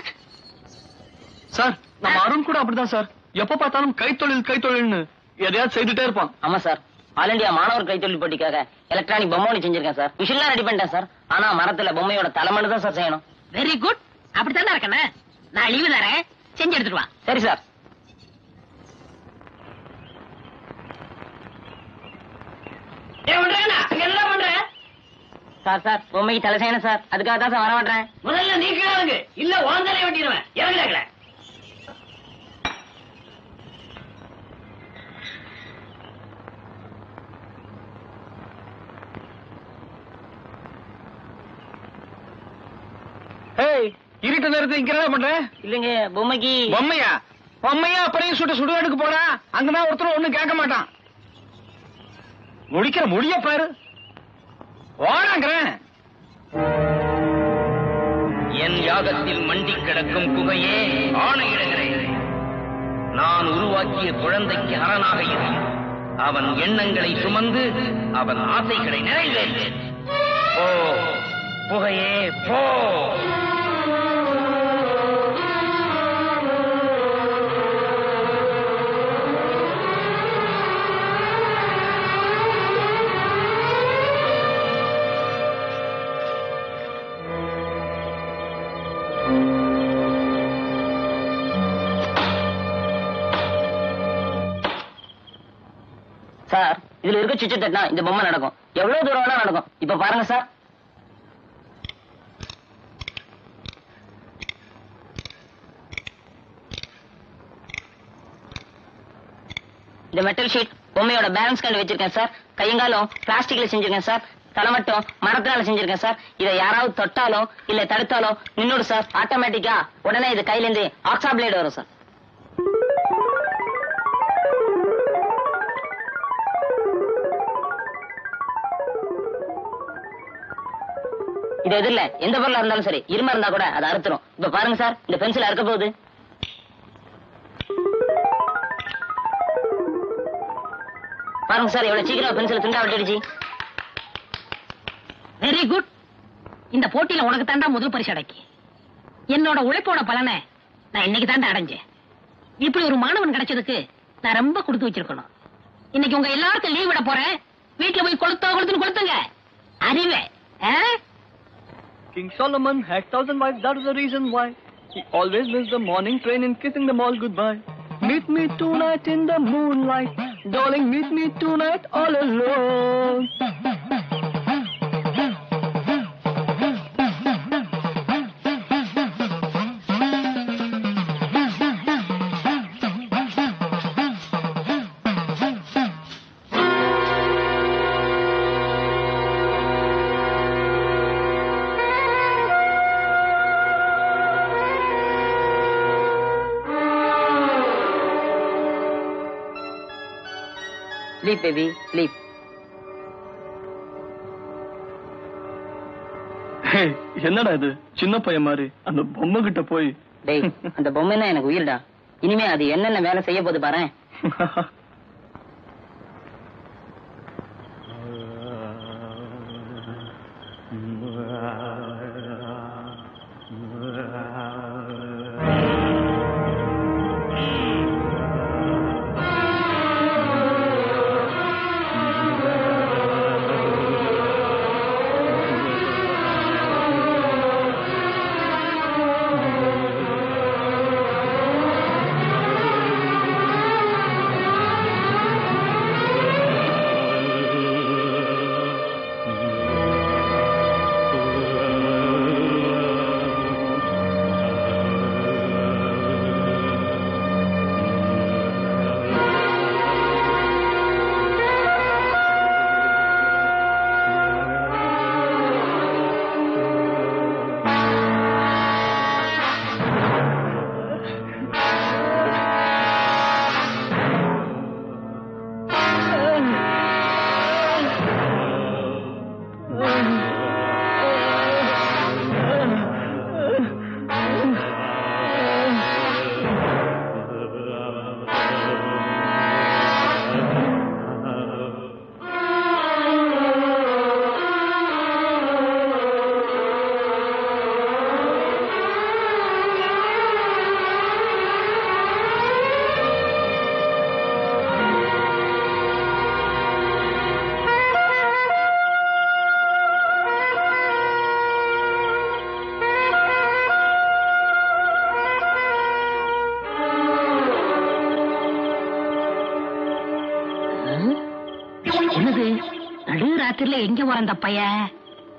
சார், நம்ம அருண் கூட அப்படிதான் சார். எப்ப பார்த்தாலும் கைத்தொழில் கைத்தொழில்னு எதையாவது செய்துட்டே இருப்பான். ஆமா சார், ஆல் இண்டியா மாணவர் கைத்தொழில் போட்டிக்காக எலக்ட்ரானிக் பொம்மை ஒண்ணு செஞ்சிருக்கேன் சார். மிஷின்லாம் ரெடி பண்ணிட்டேன் சார். ஆனா மரத்துல பொம்மையோட தலைமணி தான் சார் செய்யணும். Very good. அப்படித்தானே இருக்கேன். நான் லீவு தரேன், செஞ்சு எடுத்துட்டு வா. சரி சார். சார் சார் பொம்மைக்கு தலை செய்யணும் சார், அதுக்காக தான் சார் வர மாட்டேன். முதல்ல நீ கிளம்புங்க, இல்ல வாங்கலை வெட்டிடுவேன். இறங்குல இருட்ட நேரத்தை இங்க பண்ற? இல்லைங்க, பொம்மைக்கு. பொம்மையா? பொம்மையா அப்படியே சுடுகாடுக்கு போனா அங்கதான் ஒருத்தர் ஒண்ணும் கேட்க மாட்டான். முடிக்கிற முடிய பாரு. ஓடாங்கிறேன். என் யாகத்தில் மண்டி கிடக்கும் குகையே ஆணையிடுகிறேன். நான் உருவாக்கிய குழந்தைக்கு அரணாக இரு. அவன் எண்ணங்களை சுமந்து அவன் ஆசைகளை நிறைவேற்று. போ புகையே போ. சார், இதுல இருக்க சுவிட்ச் தட்டினா இந்த பொம்மை நடக்கும். எவ்வளவு தூரம் வேணா நடக்கும். இப்ப பாருங்க சார். இந்த மெட்டல் ஷீட் பொம்மையோட பேலன்ஸ் கண்டு வச்சிருக்கேன் சார். கையங்காலும் பிளாஸ்டிக்ல செஞ்சிருக்கேன் சார். தலை மட்டும் மரத்தினால செஞ்சிருக்கேன் சார். இதை யாராவது தொட்டாலோ இல்ல தடுத்தாலோ நின்னோடு சார். ஆட்டோமேட்டிக்கா உடனே இது கையில இருந்து ஆக்ஸா பிளேட் வரும் சார். இது எது இல்ல, எந்த பொருளா இருந்தாலும் சரி, இருமா இருந்தா கூட அதை அறுத்துரும். இப்ப பாருங்க சார், இந்த பென்சில் அறுக்க போகுது. பாருங்க சார், எவ்வளவு சீக்கிரம் பென்சில் துண்டா விட்டுடுச்சு. Very good. இந்த போட்டியில உனக்கு தாண்டா முதல் பரிசு அடைக்கி. என்னோட உழைப்போட பலனை நான் இன்னைக்கு தாண்டா அடைஞ்சேன். இப்படி ஒரு மாணவன் கிடைச்சதுக்கு நான் ரொம்ப கொடுத்து வச்சிருக்கணும். இன்னைக்கு உங்க எல்லாருக்கும் லீவ் விட போறேன். வீட்டுல போய் கொளுத்துங்க. அறிவே. King Solomon had 1,000 wives, that is the reason why he always missed the morning train in kissing them all goodbye. Meet me tonight in the moonlight, darling, meet me tonight all alone. Sleep baby, sleep. என்னடா இது, சின்ன பையன் மாதிரி அந்த பொம்மை கிட்ட போய். டேய், அந்த பொம்மைன்னா எனக்கு உயிர்டா. இனிமே அது என்னென்ன வேலை செய்ய போகுது பாரு. என்னது நடு ராத்திரில எங்க வர அந்த பையன்?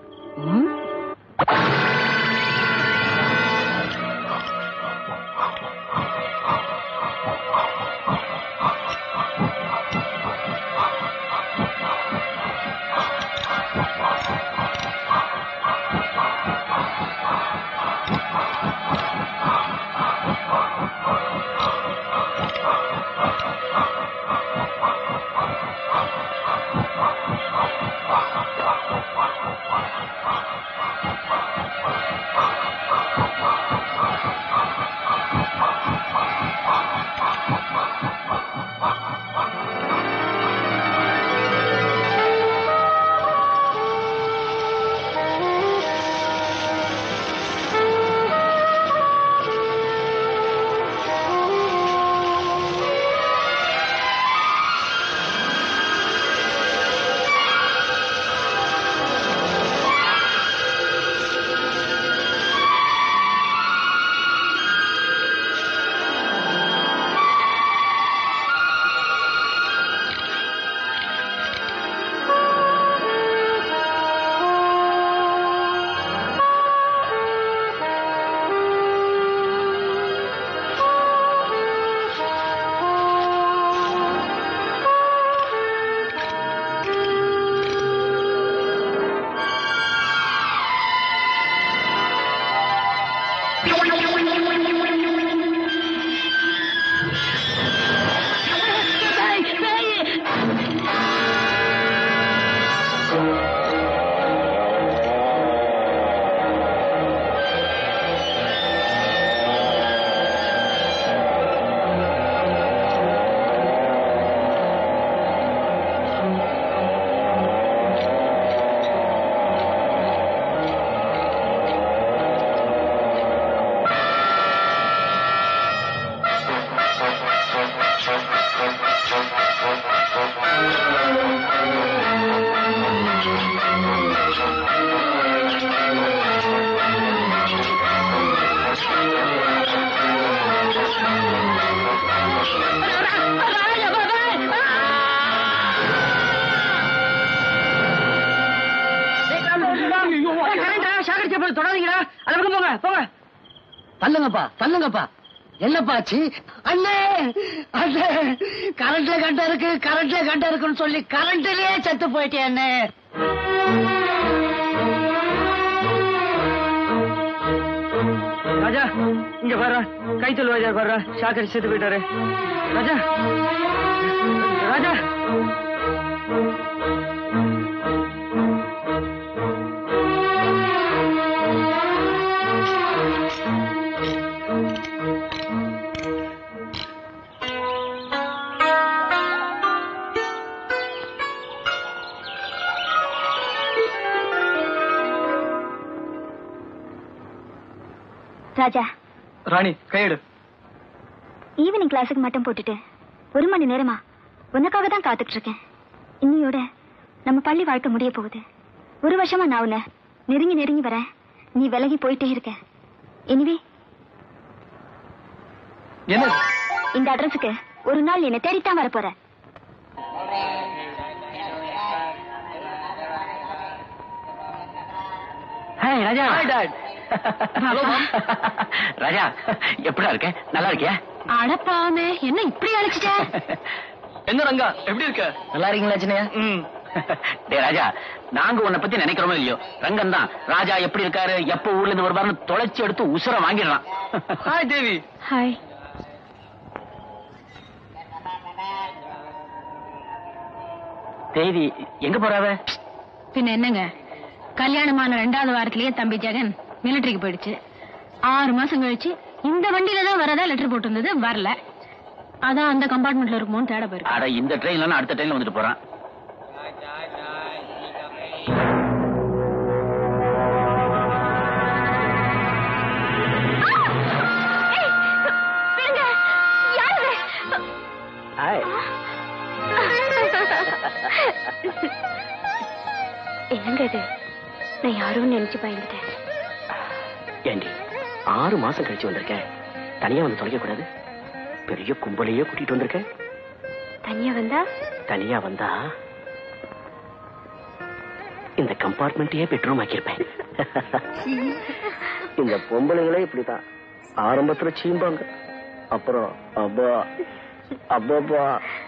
தொடாதீங்களா, அது பக்கம் போங்க போங்க. தள்ளுங்கப்பா தள்ளுங்கப்பா. என்னப்பாச்சு? அண்ணே அண்ணே, கரண்ட்ல கண்ட இருக்கு கரண்ட்ல கண்ட இருக்குன்னு சொல்லி கரண்ட்லயே செத்து போயிட்டேன் அண்ணே. ராஜா இங்க வர்ற, கைத்தொல் வாஜார் வர்ற, ஷாக்கர் செத்து போயிட்டாரு. ராஜா ராஜா ராஜா. ராணி கையெடு. ஈவினிங் கிளாஸுக்கு மட்டும் போட்டுட்டு 1 மணி நேரமா உனக்காக தான் காத்துட்டு இருக்கேன். இன்னையோட நம்ம பள்ளி வாழ்க்கை முடிய போகுது. 1 வருஷமா நான் உன்னை நெருங்கி நெருங்கி வரேன், நீ விலகி போயிட்டே இருக்க. எனிவே இந்த அட்ரஸுக்கு ஒரு நாள் என்னை தேடித்தான் வர போற. ராஜா ராஜா எப்படா இருக்க? நல்லா இருக்கியா? அடப்பாமே, என்ன இப்படி அழைச்சிட்ட? என்ன ரங்கா எப்படி இருக்க? நல்லா இருக்கீங்களா சின்னையா? டே ராஜா, நாங்க உன்னை பத்தி நினைக்கிறோமோ இல்லையோ, ரங்கன் தான் ராஜா எப்படி இருக்காரு, எப்ப ஊர்ல இருந்து வருவாருன்னு தொலைச்சி எடுத்து உசுர வாங்கிடலாம். ஹாய் தேவி. ஹாய். தேவி எங்க போறாவ? பின்ன என்னங்க, கல்யாணமான 2வது வாரத்திலேயே தம்பி ஜெகன் மிலிட்டரிக்கு போயிடுச்சு. 6 மாசம் கழிச்சு இந்த வண்டியில தான் வரதா லெட்டர் போட்டு இருந்தது, வரல. அதான் அந்த கம்பார்ட்மெண்ட்ல இருக்குமோன்னு தேட போயிருக்கு. அட இந்த ட்ரெயின்ல அடுத்த ட்ரெயின்ல வந்துட்டு போறான். என்னங்க இது? நான் யாரும் நினைச்சு பயந்துட்டேன். ஏண்டி 6 மாசம் கழிச்சு வந்திருக்கேன், தனியா வந்து தொலைக்க கூடாது? பெரிய கும்பலையே கூட்டிட்டு வந்திருக்கேன். தனியா வந்தா இந்த கம்பார்ட்மெண்ட்டையே பெட்ரூம் ஆக்கியிருப்பேன். இந்த பொம்பளைங்களே இப்படிதான், ஆரம்பத்துல சீம்பாங்க, அப்புறம் அப்பா அப்பா.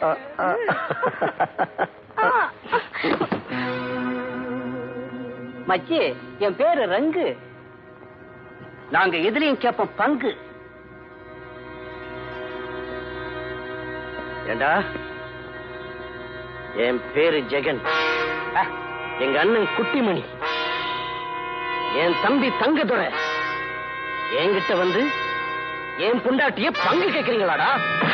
மச்சி, என் பேரு ரங்கு. நாங்க எதுலயும் கேப்போம் பங்கு. ஏண்டா, என் பேரு ஜெகன். எங்க அண்ணன் குட்டிமணி, என் தம்பி தங்கதுரை. என்கிட்ட வந்து என் பொண்டாட்டிய பங்கு கேக்குறீங்களாடா?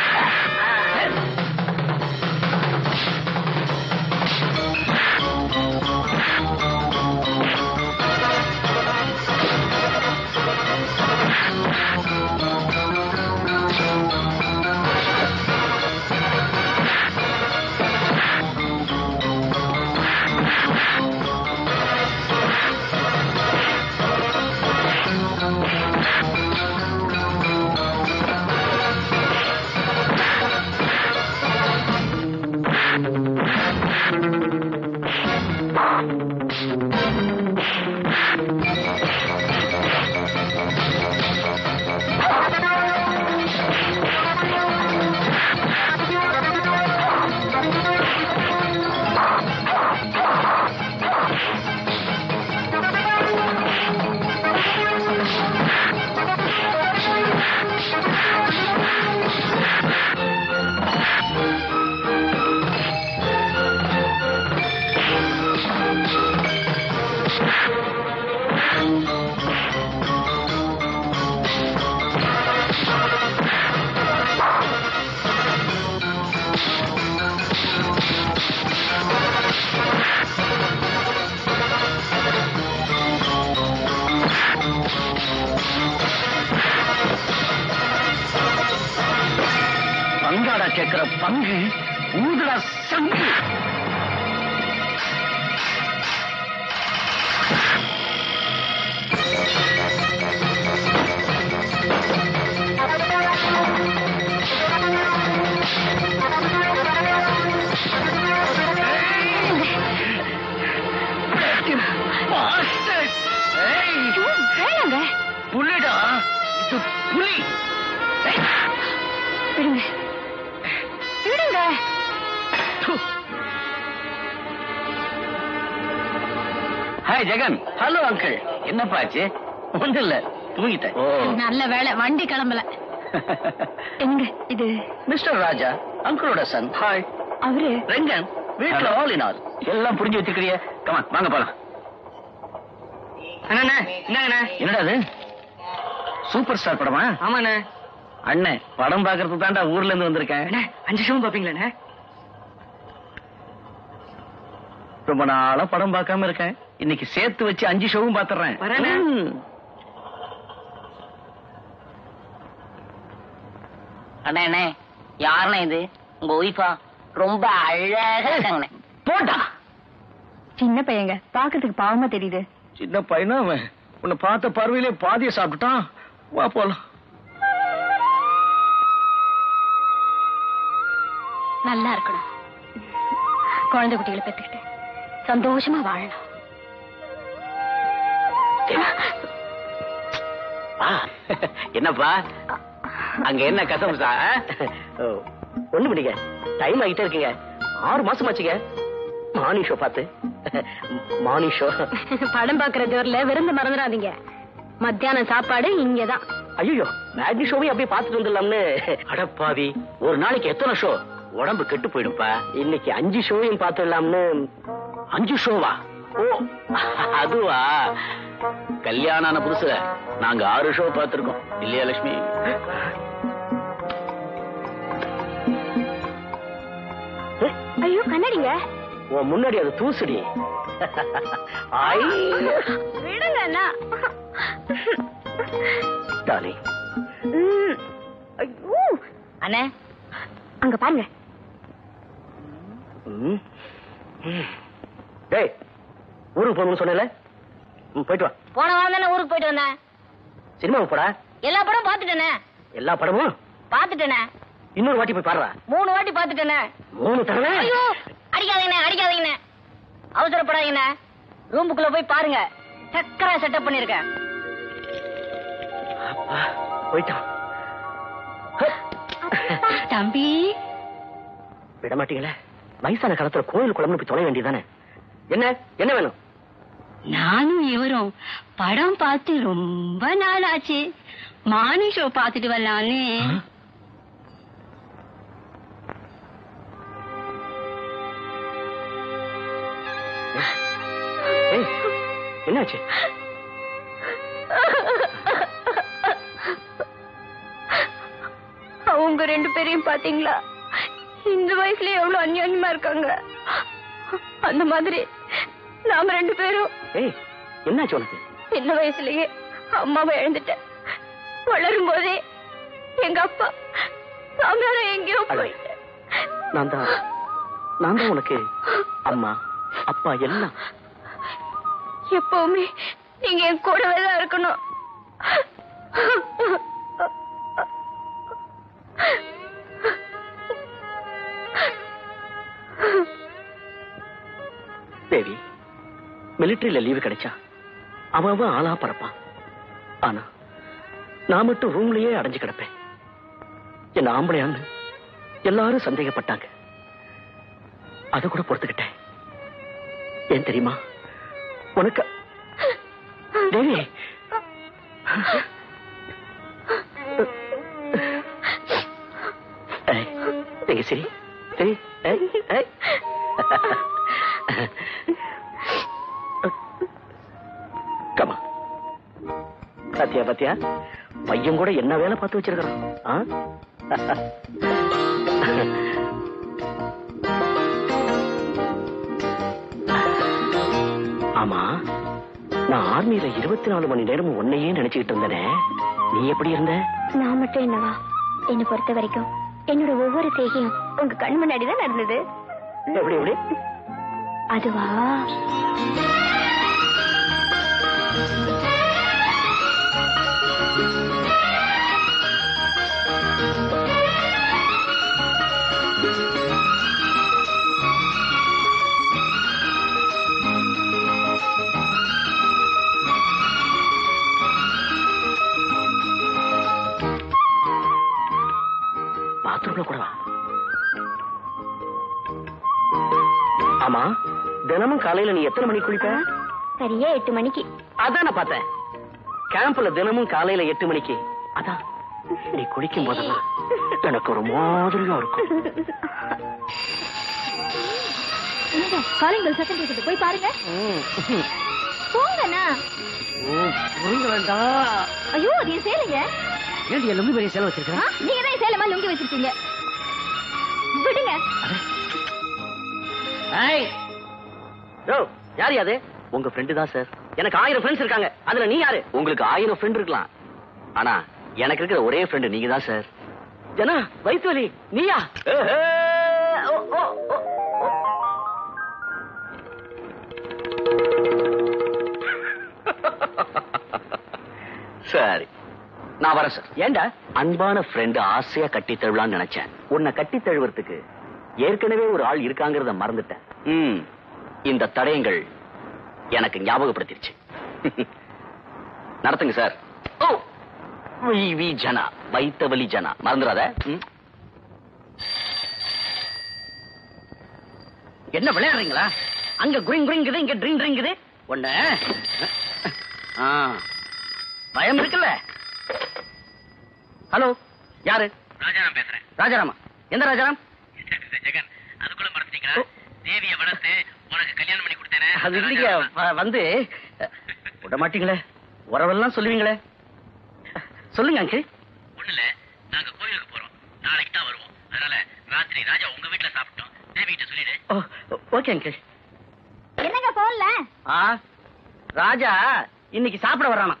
பங்காடா கேட்கிற பங்கு ஊதுடா சங்கு. புலிடா, இது புலி. விடுங்க விடுங்க. ஹாய் ஜெகன். Hello uncle. என்னப்பா ஆச்சு? ஒன்றும் இல்ல, தூங்கிட்டேன். நல்ல வேலை வண்டி கிளம்பல. எங்க இது? மிஸ்டர் ராஜா, அங்கிளோட சன். ஹாய். அவரு ரெங்கன். வீட்டுல ஆல் இன் ஆல். எல்லாம் புரிஞ்சு வச்சிருக்கிறிய. கமா, வாங்க போலாம். அண்ணா, என்னங்கண்ணா? என்னடா அது? சூப்பர் ஸ்டார் படமா? ஆமாண்ணே. அண்ணே, படம் பாக்குறதுக்கு தான்டா ஊர்ல இருந்து வந்திருக்கேன். 5 ஷோவும் பாப்பீங்களா? ரொம்ப நாளா படம் பார்க்காம இருக்கேன். இன்னைக்கு சேர்த்து வச்சு 5 ஷோவும் பாத்துறேன். வரேண்ணே. அண்ணே அண்ணே, யாருண்ணே இது? உங்க ஒய்ஃபா? ரொம்ப அழகா இருக்காங்கண்ணே. போட்டா சின்ன பையங்க, பாக்குறதுக்கு பாவமா தெரியுது. சின்ன பையனா அவன்? உன்னை பார்த்த பார்வையிலே பாதிய சாப்பிட்டுட்டான். வா போலாம். நல்லா இருக்கணும், குழந்தை குட்டிகளை பெற்றுக்கிட்டு சந்தோஷமா வாழணும். என்னப்பா அங்க என்ன கசம்சா? ஒண்ணு பிடிக்க டைம் ஆகிட்டே இருக்குங்க. 6 மாசம் ஆச்சுங்க மார்னிங் ஷோ பார்த்து. மார்னிங் ஷோ படம் பாக்குற ஜோர்ல விருந்து மறந்துடாதீங்க. மத்தியானம் சாப்பாடு இங்கதான். ஐயோ, மேட்னி ஷோவையும் அப்படியே பார்த்துட்டு வந்துடலாம்னு. அடப்பாவி, ஒரு நாளைக்கு எத்தனை ஷோ? உடம்பு கெட்டு போயிடும்பா. இன்னைக்கு 5 ஷோவையும் பார்த்துடலாம்னு. 5 ஷோவா? ஓ அதுவா? கல்யாணம் ஆன புதுசுல நாங்க 6 ஷோ பார்த்திருக்கோம் இல்லையா லட்சுமி? ஐயோ கண்ணாடிங்க. உன் முன்னாடி அது தூசுடி. விடுங்க அண்ணா. டாலி. ஐயோ அண்ணே, அங்க பாருங்க. டேய், ஊருக்கு போகணும்னு சொன்னல, போயிட்டு வா. போன வாரம் தானே ஊருக்கு போயிட்டு வந்தேன். சினிமாவுக்கு போடா. எல்லா படம் பாத்துட்டேனே. எல்லா படமும் பாத்துட்டேனே. இன்னொரு வாட்டி போய் பாடுறா. 3 வாட்டி பாத்துட்டேனே. 3 தடவை? ஐயோ, அடிக்காதீங்கண்ணே அடிக்காதீங்கண்ணே, அவசரப்படாதீங்கண்ணே. ரூமுக்குள்ள போய் பாருங்க. சக்கரா செட்டப் பண்ணிருக்கேன். போயிட்டான். தம்பி விட மாட்டீங்களே? வயசான காலத்துல கோயில் குளம்னு போய் தொலை வேண்டியதானே? என்ன என்ன வேணும்? நானும் இவரும் படம் பார்த்து ரொம்ப நாள் ஆச்சு. மார்னிங் ஷோ பார்த்துட்டு வரலான்னு. என்னாச்சு? அவங்க 2 பேரையும் பாத்தீங்களா? இந்த வயசுல எவ்வளவு அநியாயமா இருக்காங்க. அந்த மாதிரி நாம 2 பேரும். என்னாச்சு உனக்கு? சின்ன வயசுலயே அம்மாவை இழந்துட்டேன். வளரும் போதே எங்க அப்பா சாமியார எங்கேயோ போயிட்டேன். நான் தான் உனக்கு அம்மா அப்பா எல்லாம். எப்பவுமே நீங்க என் கூடவே தான் இருக்கணும். தேவி, மிலிட்டரியில லீவு கிடைச்சா அவன் ஆளா பறப்பான். ஆனா நான் மட்டும் ரூம்லயே அடைஞ்சு கிடப்பேன். என்ன ஆம்பளையான்னு எல்லாரும் சந்தேகப்பட்டாங்க. அத கூட பொறுத்துக்கிட்டேன். ஏன் தெரியுமா? உனக்கு தேவி சரி சரி. கமா பாத்தியா பாத்தியா, பையன் கூட என்ன வேலை பார்த்து வச்சிருக்கான். ஆமா, நான் ஆர்மியில 24 மணி நேரமும் உன்னையே நினைச்சுக்கிட்டு இருந்தேனே, நீ எப்படி இருந்த? நான் மட்டும் என்னவா? என்னை பொறுத்த வரைக்கும் என்னோட ஒவ்வொரு செய்கையும் உங்க கண் முன்னாடிதான் நடந்தது. எப்படி எப்படி? அதுவா, பாத்ரூம்ல கூட வா. ஆமா, தினமும் காலையில நீ எத்தனை மணிக்கு குளிப்ப? சரியா 8 மணிக்கு. அதான் நான் பார்த்தேன். கேம்ப்ல தினமும் காலையில 8 மணிக்கு. அதான் நீ குளிக்கும் போதெல்லாம் எனக்கு ஒரு மாதிரியா இருக்கும். காலிங் பெல் சத்தம் கேக்குது, போய் பாருங்க. போங்கண்ணா. புரிஞ்ச வேண்டாம். ஐயோ, அது என் சேலைங்க. ஏன் லுங்கி பெரிய சேலை வச்சிருக்கேன்? நீங்க தான் சேலமா லுங்கி வச்சிருக்கீங்க. விடுங்க. யாரு அது? உங்க ஃப்ரெண்டு தான் சார். எனக்கு 1000 ஃப்ரெண்ட்ஸ் இருக்காங்க. அதுல நீ யாரு? உங்களுக்கு 1000 ஃப்ரெண்ட் இருக்கலாம், ஆனா எனக்கு இருக்கிற ஒரே ஃப்ரெண்டு நீங்க தான் சார். ஜனா, வயிற்று வலி நீயா? சரி, நான் வரேன் சார். ஏண்டா? அன்பான ஃப்ரெண்டு ஆசையா கட்டி தழுவலான்னு நினைச்சேன். உன்னை கட்டி தழுவுறதுக்கு ஏற்கனவே ஒரு ஆள் இருக்காங்கிறத மறந்துட்டேன். இந்த தடயங்கள் எனக்கு ஞாபகப்படுத்திருச்சு. நடத்துங்க சார். ஓ, வி ஜனா, வைத்தவலி ஜனா, மறந்துடாத. என்ன விளையாடுறீங்களா? அங்க குரிங் குரிங்குது, இங்க ட்ரிங் ட்ரிங்குது. ஒண்ணு பயம் இருக்குல்ல? ஹலோ, யாரு? ராஜாராம் பேசுறேன். ராஜாராமா? எந்த ராஜாராம்? ஜெகன், அதுக்குள்ள மறந்துட்டீங்களா? தேவியை வளர்த்து உனக்கு கல்யாணம் பண்ணி கொடுத்தேனே. அது இல்லைங்க, வந்து விட மாட்டீங்களே, உறவெல்லாம் சொல்லுவீங்களே. சொல்லுங்க அங்கிள். ஒண்ணுல, நாங்க கோயிலுக்கு போறோம், நாளைக்கு தான் வருவோம். அதனால ராத்திரி ராஜா உங்க வீட்டுல சாப்பிட்டோம். தேவி கிட்ட சொல்லிடு. Okay uncle. என்னங்க போன்ல? ராஜா இன்னைக்கு சாப்பிட வர்றானா?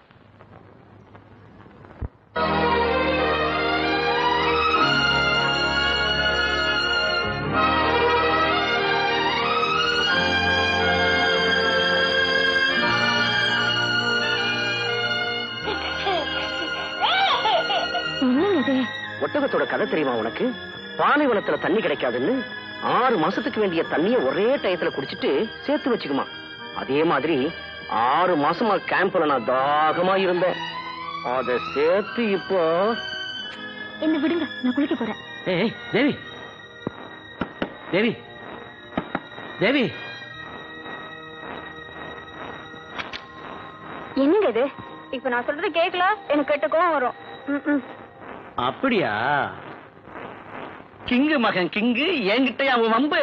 ஒட்டகத்தோட கதை தெரியுமா உனக்கு? பாலைவனத்துல தண்ணி கிடைக்காதுன்னு 6 மாசத்துக்கு வேண்டிய தண்ணிய ஒரே டயத்துல குடிச்சிட்டு சேர்த்து வச்சுக்குமா. அதே மாதிரி 6 மாசமா கேம்ப்ல நான் தாகமா இருந்தேன். அத சேர்த்து இப்போ என்ன விடுங்க, நான் குளிக்க போறேன். ஏய் தேவி, தேவி, தேவி. என்னங்க இது? இப்ப நான் சொல்றது கேட்கல, எனக்கு கெட்ட கோவம் வரும். அப்படியா? கிங்கு மகன் கிங்கு என்கிட்ட அவன் வம்பு.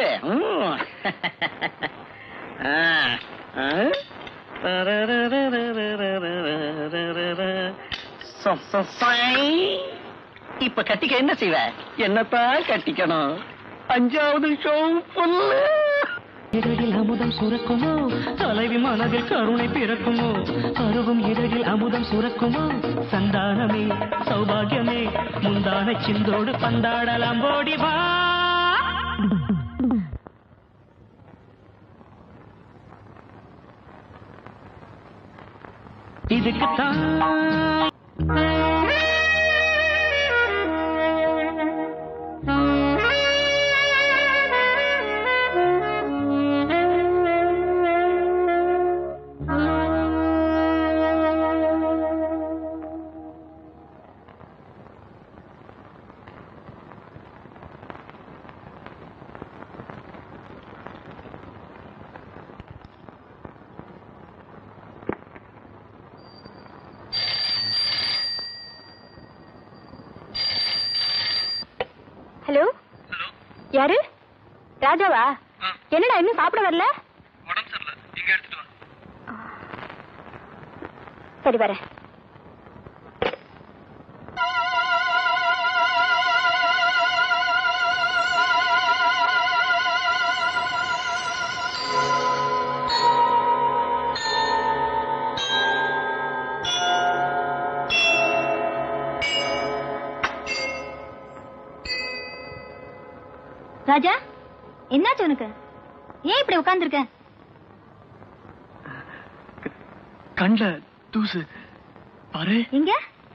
இப்ப கட்டிக்க என்ன செய்வ? என்னத்தான் கட்டிக்கணும்? 5வது ஷோ புல்லு. இதழில் அமுதம் சுரக்குமோ, தலைவி மனதில் கருணை பிறக்குமோ, அருகும் இதழில் அமுதம் சுரக்குமோ, சந்தானமே சௌபாகியமே, முந்தான சிந்தோடு பந்தாடலாம் ஓடி வா. இதுக்குத்தான் ஹலோ, யாரு? ராஜாவா? என்னடா இன்னும் சாப்பிட வரல? சரி வரேன். ராஜா, என்னாச்சு உனக்கு? ஏன் இப்படி உட்கார்ந்துருக்க? கண்ட தூசு பாரு. எங்க?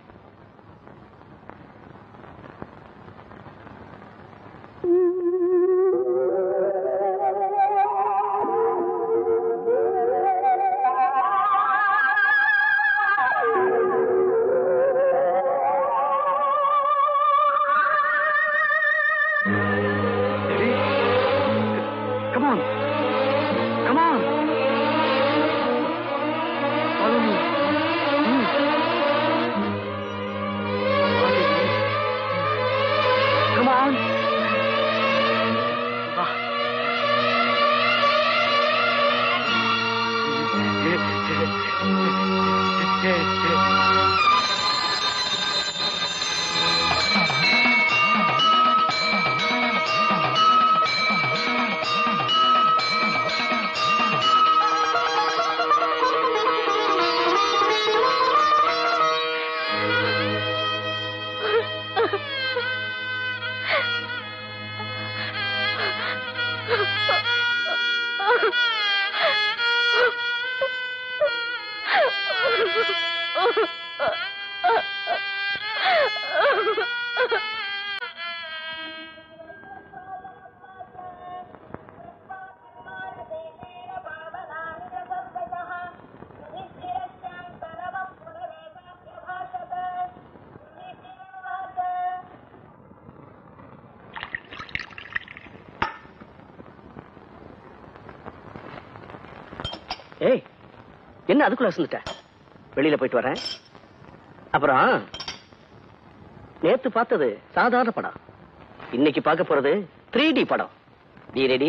ஏய், என்ன அதுக்குள்ள வந்துட்ட? வெளியில போயிட்டு வரேன். அப்புறம் நேத்து பார்த்தது சாதாரண படம், இன்னைக்கு பார்க்க போறது 3D படம். நீ ரெடி?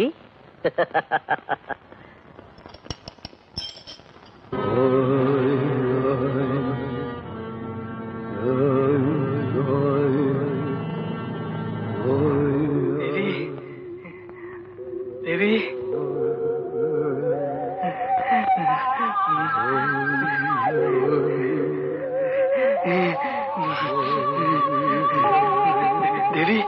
தேவி, தேவி,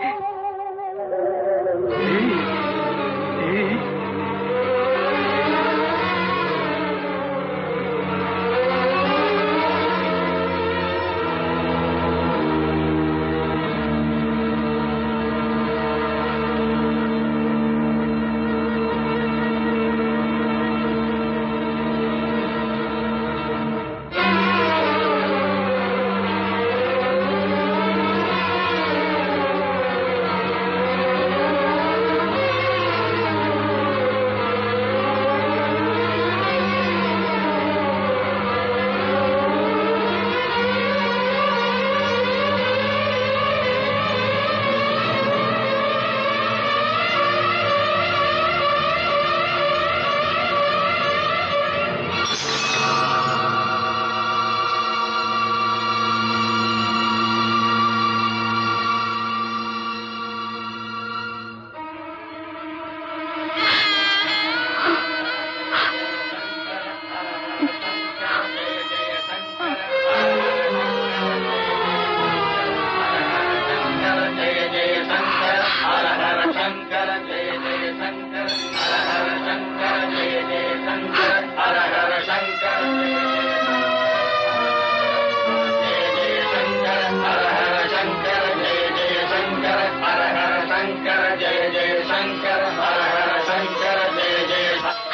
சங்கர ஜெய ஜெய சங்கர ஹர ஹர சங்கர ஜெய ஜெய.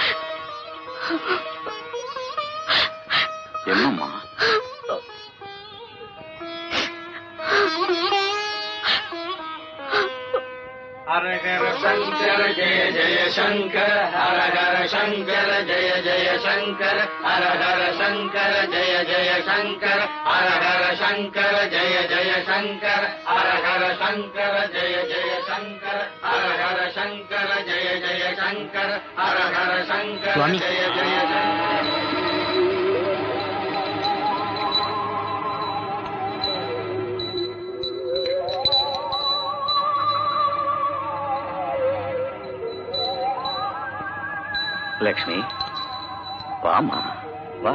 என்னம்மா? ஹர ஹர சங்கர ஜெய ஜெய சங்கர ஹர ஹர சங்கர ஜெய ஜெய சங்கர ஹர ஹர சங்கர ஜெய ஜெய சங்கர ஹர ஹர சங்கர ஜெய ஜெய சங்கர ஹர ஹர சங்கர ஜெய ஜெய சங்கர ஹர ஹர சங்கர ஜெய ஜெய சங்கர ஹர ஹர சங்கர ஜெய ஜெய சங்கர. லக்ஷ்மி, வாமா வா.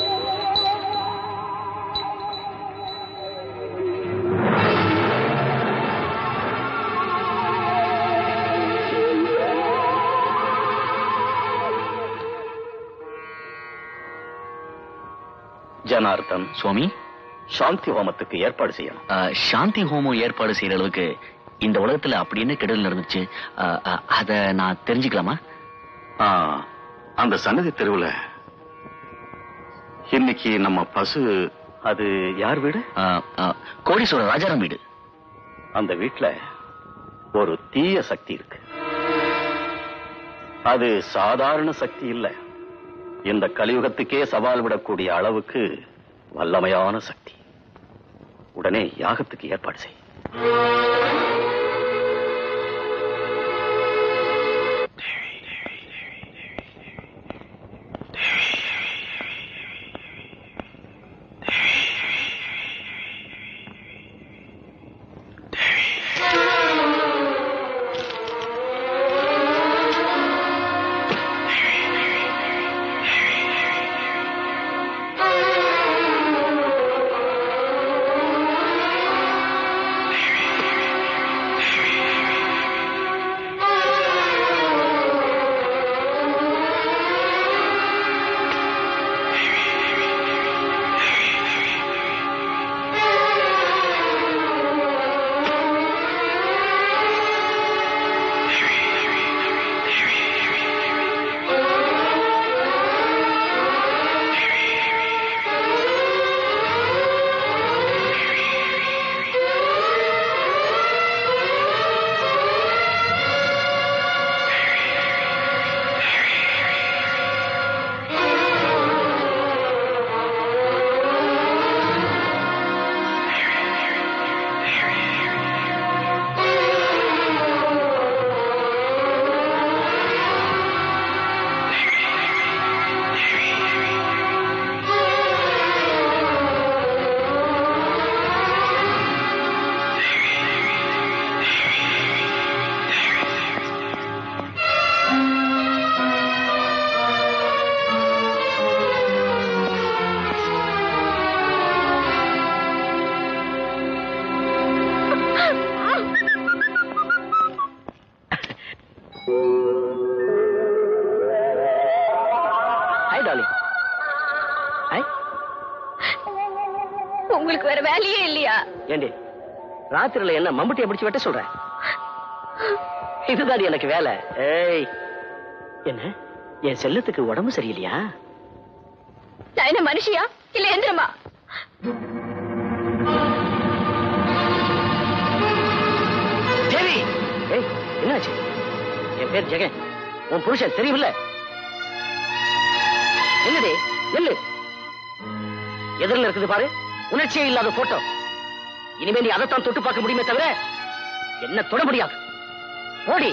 ஜனார்த்தன் சுவாமி, சாந்தி ஹோமத்துக்கு ஏற்பாடு செய்யணும். சாந்தி ஹோமம் ஏற்பாடு செய்யற அளவுக்கு இந்த உலகத்துல அப்படி என்ன கெடுதல் நடந்துச்சு? அத நான் தெரிஞ்சுக்கலாமா? அந்த சன்னதி தெருவுல இன்னைக்கு நம்ம பசு, அது யார் வீடு? கோடீஸ்வர ராஜாராம் வீடு. அந்த வீட்டுல ஒரு தீய சக்தி இருக்கு. அது சாதாரண சக்தி இல்ல, இந்த கலியுகத்துக்கே சவால் விடக்கூடிய அளவுக்கு வல்லமையான சக்தி. உடனே யாகத்துக்கு ஏற்பாடு செய். உங்களுக்கு வேற வேலையே இல்லையா? ஏண்டி ராத்திரில என்ன மம்பட்டியை பிடிச்சு வெட்ட சொல்றேன்? இதுதான் எனக்கு வேலை. ஏய், என்ன என் செல்லத்துக்கு உடம்பு சரியில்லையா? நான் என்ன மனுஷியா இல்ல எந்திரமா? தேவி, ஏய் என்னாச்சு? என் பேர் ஜெகன், உன் புருஷன் தெரியுமில்ல? என்னடி நெல்லு எதிரில் இருக்குது பாரு, உணர்ச்சியே இல்லாத போட்டோ. இனிமே நீ அதைத்தான் தொட்டு பார்க்க முடியுமே தவிர என்ன தொட முடியாது. ஓடி.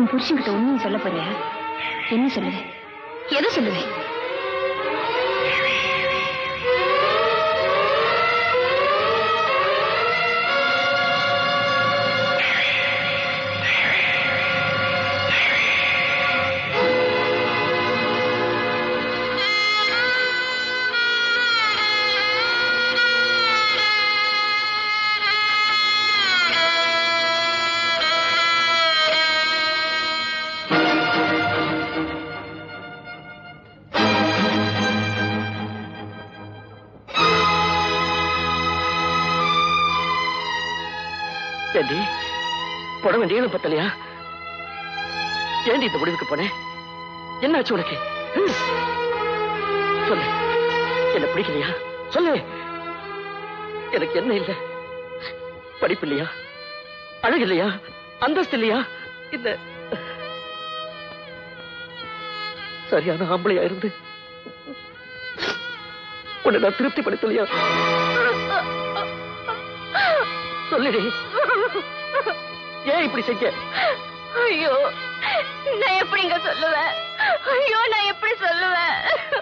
உன் புருஷன்கிட்ட உண்மையை சொல்ல போறியா? என்ன சொல்லுவேன்? எதை சொல்லுவேன்? ஏண்டி போட வேண்டிய பத்தலையா? ஏண்டி இந்த முடிவுக்கு போனேன்? என்னாச்சு உனக்கு? சொல்லு. என்ன பிடிக்கலையா? சொல்லு. எனக்கு என்ன இல்ல? படிப்பு இல்லையா? அழகு இல்லையா? அந்தஸ்து இல்லையா? இந்த சரியான ஆம்பளையா இருந்து உன்னை நான் திருப்திப்படுத்தலையா? சொல்லுடி. ஏன் இப்படி செஞ்ச? ஐயோ, நான் எப்படிங்க சொல்லுவேன்? ஐயோ, நான் எப்படி சொல்லுவேன்?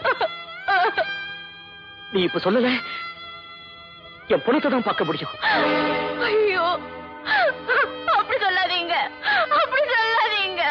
நீ இப்ப சொல்லல, என் பொண்ணத்தை தான் பார்க்க முடியும். ஐயோ, அப்படி சொல்லாதீங்க, அப்படி சொல்லாதீங்க.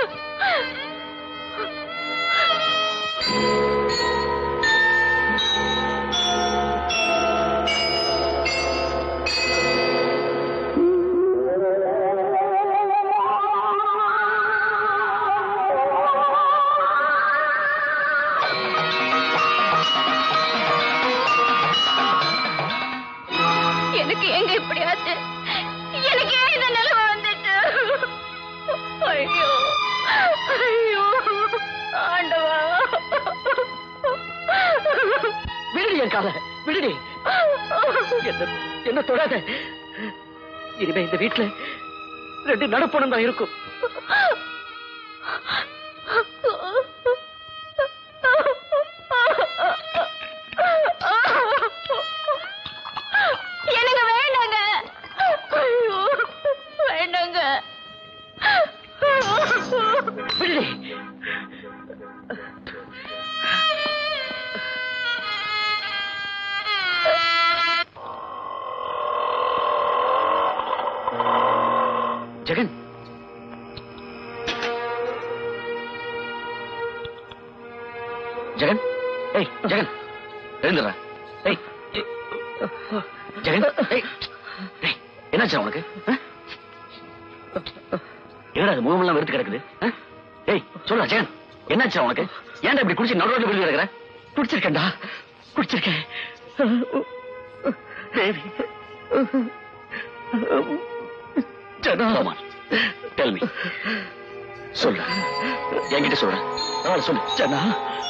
எனக்கு எங்க இப்படி ஆச்சு? எனக்கு ஏன் இந்த நிலைமை வந்துச்சு? ஐயோ, ஐயோ, ஆண்டவா. விடுடி என் காலை, விடுடி. என்ன தொடாத. இனிமே இந்த வீட்டுல 2 நடப்பணம் தான் இருக்கும். எனக்கு வேண்டாங்க. ஐயோ, வேண்டாங்க. விடுடி. ஜெகன், ஜெகன், ஏய் ஜெகன், எழுந்துடுற. ஏய் ஜெகன், ஏய் என்னாச்சு உனக்கு? என்னடா அது முகமெல்லாம் வெறுத்து கிடக்குது? ஏய் சொல்ல ஜெகன், என்னாச்சு உனக்கு? ஏன்டா இப்படி குடிச்சு நடு ரோட்ல விழுந்து கிடக்குற? குடிச்சிருக்கேன்டா, குடிச்சிருக்கேன். தேவி, ஜனா, டெல் மீ, சொல்ற, என்கிட்ட சொல்ற, சொல்லு. ஜனா,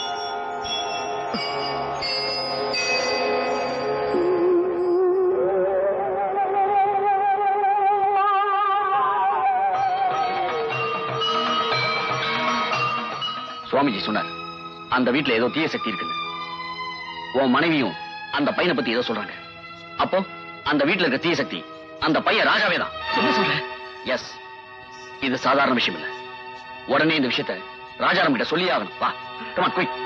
சுவாமிஜி சொன்னார், அந்த வீட்டுல ஏதோ தீய சக்தி இருக்குது. உன் மனைவியும் அந்த பையனை பத்தி ஏதோ சொல்றாங்க. அப்போ அந்த வீட்டுல இருக்க தீய சக்தி அந்த பையன் ராஜாவே தான். என்ன சொல்ற? எஸ், இது சாதாரண விஷயம் இல்ல. உடனே இந்த விஷயத்தை ராஜாராம் கிட்ட சொல்லி ஆகணும். வா, come on, quick.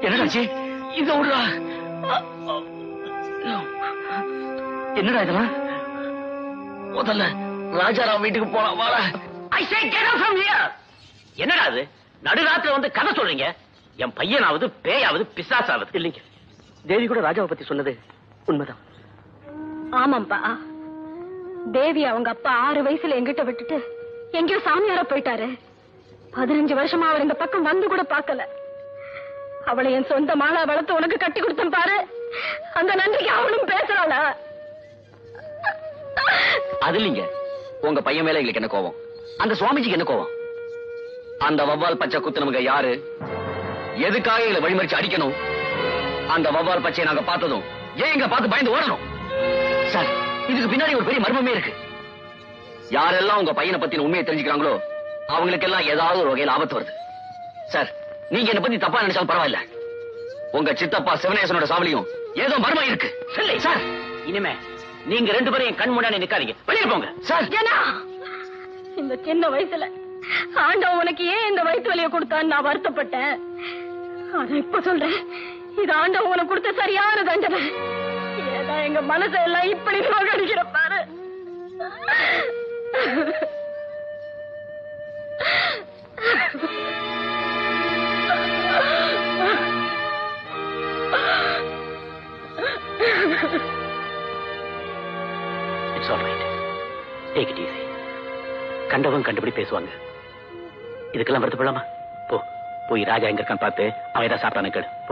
என்னடாச்சு? இத விடுறா. என்னடா இதெல்லாம்? முதல்ல ராஜாராம் வீட்டுக்கு போலாம் வாடா. I say get out from here. என்னடா அது நடுராத்திரில வந்து கதை சொல்றீங்க? என் பையனாவது பேயாவது பிசாசாவது இல்லைங்க, தேவி கூட ராஜாவை பத்தி சொன்னது உண்மைதான். ஆமாம்பா, தேவி அவங்க அப்பா 6 வயசுல எங்கிட்ட விட்டுட்டு எங்கேயோ சாமியார போயிட்டாரு. 15 வருஷமா அவர் இந்த பக்கம் வந்து கூட பார்க்கல. அவளை என் சொந்த மாலா வளர்த்து உனக்கு கட்டி கொடுத்தேன் பாரு, அந்த நன்றிக்கு அவளும் பேசுறாளா? அது இல்லைங்க, உங்க பையன் மேல எங்களுக்கு என்ன கோவம், அந்த சுவாமிஜிக்கு என்ன கோவம்? அந்த வவ்வால் பச்சை குத்துனவங்க யாரு, எதுக்காக எங்களை வழிமறிச்சு அடிக்கணும்? அந்த வவ்வால் பச்சையை நாங்க பார்த்ததும் ஏன் எங்க பார்த்து பயந்து ஓடணும்? சார், இதுக்கு பின்னாடி ஒரு பெரிய மர்மமே இருக்கு. யாரெல்லாம் உங்க பையனை பத்தின உண்மையை தெரிஞ்சுக்கிறாங்களோ அவங்களுக்கு எல்லாம் ஏதாவது ஒரு வகையில் ஆபத்து வருது. சார், நீங்க என்ன பத்தி தப்பா நினைச்சாலும் பரவாயில்ல, உங்க சித்தப்பா சிவனேசனோட சாவலியும் ஏதோ மர்மம் இருக்கு. இல்லை சார், இனிமே நீங்க 2 பேரும் என் கண் முன்னாடி நிக்காதீங்க, வெளியே போங்க. சார், இந்த சின்ன வயசுல ஆண்டவன் உனக்கு ஏன் இந்த வயிற்று வலியை கொடுத்தான்னு நான் வருத்தப்பட்டேன். ஆனா இப்ப சொல்றேன், இது ஆண்டவன் உனக்கு கொடுத்த சரியான தண்டனை. ஏதா எங்க மனசை எல்லாம் இப்படி நோக்கடிக்கிற பாரு. It's all right. Take it easy. கண்டவன் கண்டுபிடி பேசுவாங்க. இதுக்கெல்லாம் வருத்தப்படலாமா? போய் ராஜா எங்க இருக்கான்னு பார்த்து அவன் ஏதாவது சாப்பிட்டானு கேளு. போ.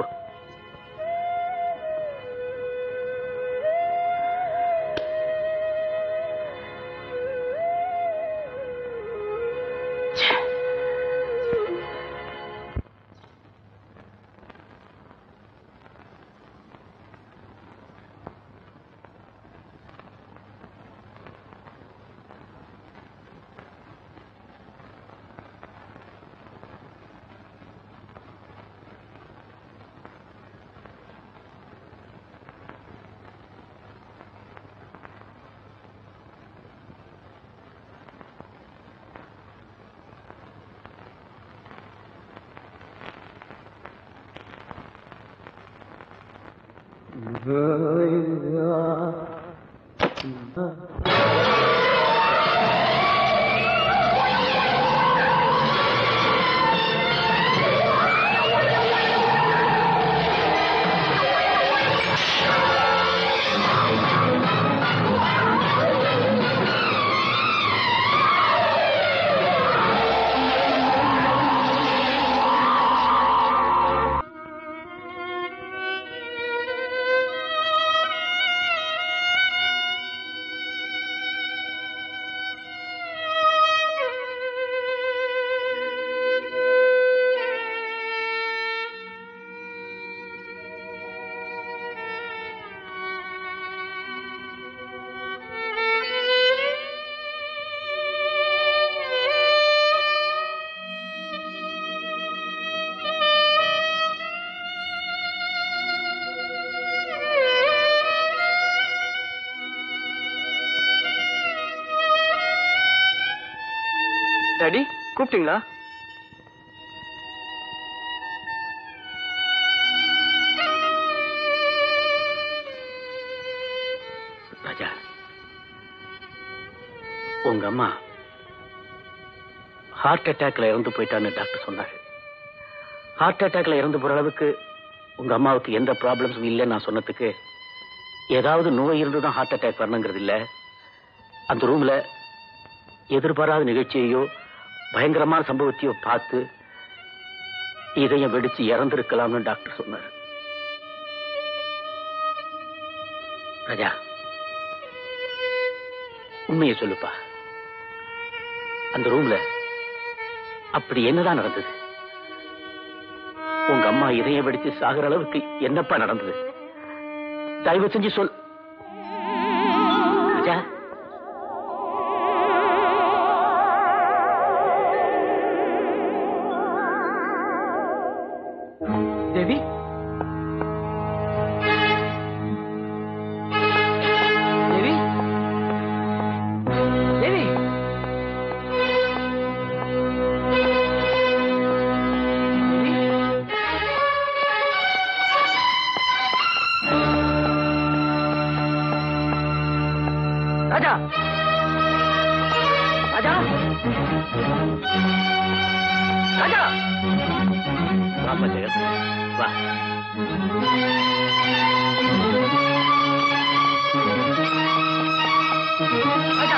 டாடி, கூப்பிட்டீங்களா? ராஜா, உங்க அம்மா ஹார்ட் அட்டாக்ல இறந்து போயிட்டான்னு டாக்டர் சொன்னாரு. ஹார்ட் அட்டாக்ல இறந்து போற அளவுக்கு உங்க அம்மாவுக்கு எந்த ப்ராப்ளம்ஸும் இல்லைன்னு நான் சொன்னதுக்கு, ஏதாவது நோய் இருந்துதான் ஹார்ட் அட்டாக் வரணுங்கிறது இல்ல, அந்த ரூம்ல எதிர்பாராத நிகழ்ச்சியையோ பயங்கரமான சம்பவத்தையோ பார்த்து இதயம் வெடிச்சு இறந்திருக்கலாம்னு டாக்டர் சொன்னார். ராஜா, உண்மையை சொல்லுப்பா, அந்த ரூம்ல அப்படி என்னதான் நடந்தது? உங்க அம்மா இதயம் வெடிச்சு சாகிற அளவுக்கு என்னப்பா நடந்தது? தயவு செஞ்சு சொல் ராஜா. தேவி, தேவி, தேவி, ராஜா ராஜா ராஜா வாப்பா ஜெகன் வா. ராஜா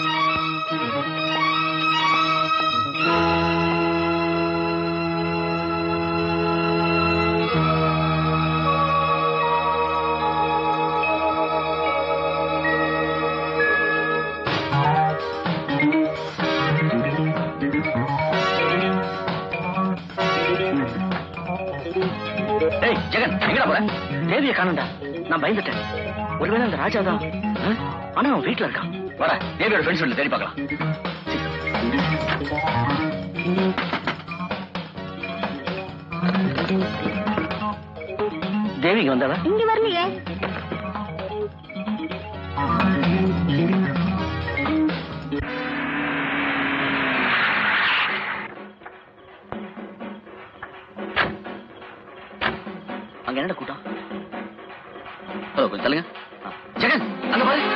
ஏய் ஜெகன், எங்கடா போற? தேவியை காணண்டா. நான் பயந்துட்டேன். ஒருவேளை அந்த ராஜா தான். ஆனா அவன் வீட்டுல இருக்கான். வர தேவியோட ஃப்ரெண்ட்ஸ் வீட்டுல தேடி பார்க்கலாம். தேவிக்கு வந்தவ இங்க வரலையே. அங்க என்ன கூட்டம்? கொஞ்சம் தள்ளுங்க. ஜெகன் அங்க பாரு.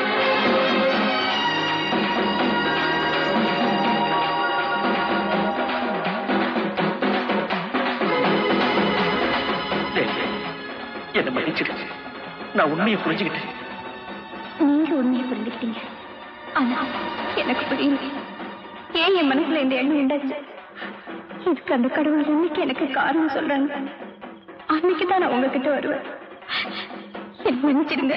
என்ன மன்னிச்சிடு. நான் உண்மையை புரிஞ்சுக்கிட்டேன். நீங்க உண்மையை புரிஞ்சுக்கிட்டீங்க. ஆனா எனக்கு புரியல. ஏன் என் மனசுல இந்த எண்ணம் உண்டாச்சு? இதுக்கு அந்த கடவுள் இன்னைக்கு எனக்கு காரணம் சொல்றாங்க. அன்னைக்குதான் நான் உங்ககிட்ட வருவேன். என்ன மன்னிச்சிடுங்க.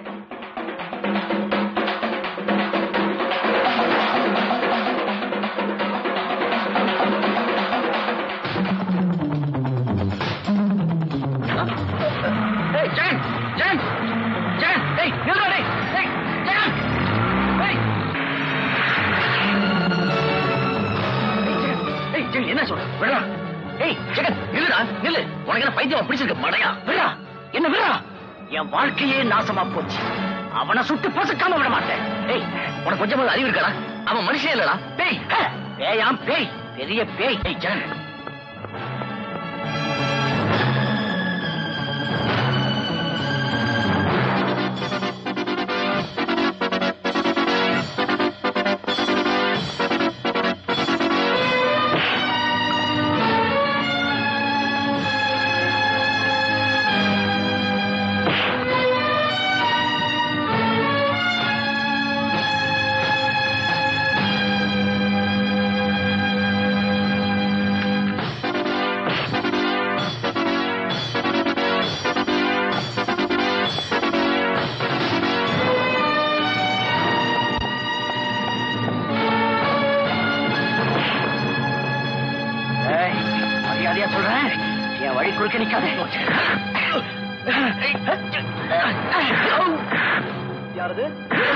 என்ன சொல்ற? விடா. ஏய் ஜெகன் நில்லுடா, நில்லு. உனக்கு என்ன பைத்தியம் பிடிச்சிருக்கு மடையா? விடா. என்ன விடா? என் வாழ்க்கையே நாசமா போச்சு. அவனை சுட்டு பொசுக்காம விட மாட்டேன். ஏய் உனக்கு கொஞ்சம் அறிவு இருக்கா? அவன் மனுஷன் இல்லடா, பேய். பேயாம் பேய், பெரிய பேய். ஏய் ஜெகன் சொல்றேன். என் வழி குறுக்க நிக்காத. யாரது?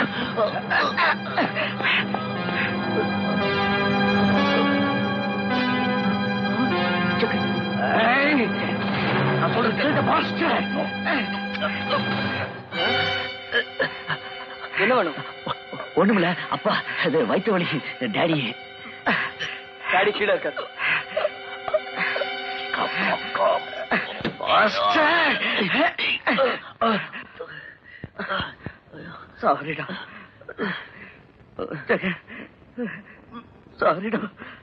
நான் சொல்றது கேளுங்க மாஸ்டர். என்ன வேணும்? ஒண்ணுமில்ல அப்பா, அது வயிற்று வலி. டாடி டாடி கீழே இருக்காரு. சாரிடா, சாரிடா.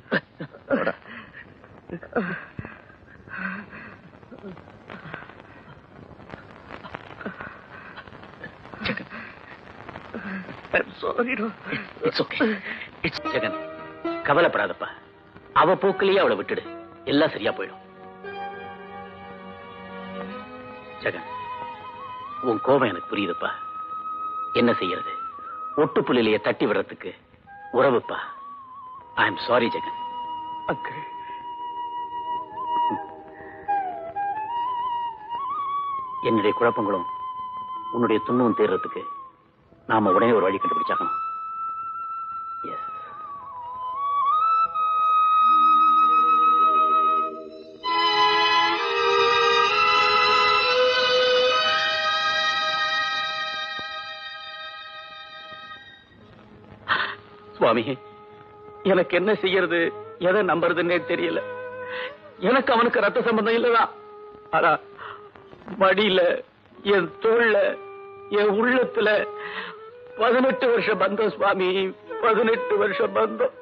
ஜெகன் கவலைப்படாதப்பா. அவ போக்கிலேயே அவளை விட்டுடு, எல்லாம் சரியா போயிடும். ஜெகன் உன் கோபம் எனக்கு புரியுதுப்பா. என்ன செய்யறது? ஒட்டுப்புள்ளிலேயே தட்டி விடுறதுக்கு உறவுப்பா. I am sorry Jagan. என்னுடைய குழப்பங்களும் உன்னுடைய துன்பமும் தேர்றதுக்கு நாம உடனே ஒரு வழி கண்டுபிடிச்சாக்கணும். சுவாமி, எனக்கு என்ன செய்யறது, எதை நம்புறதுன்னே தெரியல. எனக்கு அவனுக்கு ரத்த சம்பந்தம் இல்லதான். ஆனா மடியில, என் தோள்ல, என் உள்ளத்துல 18 வருஷ பந்தம் சுவாமி, 18 வருஷ பந்தம்.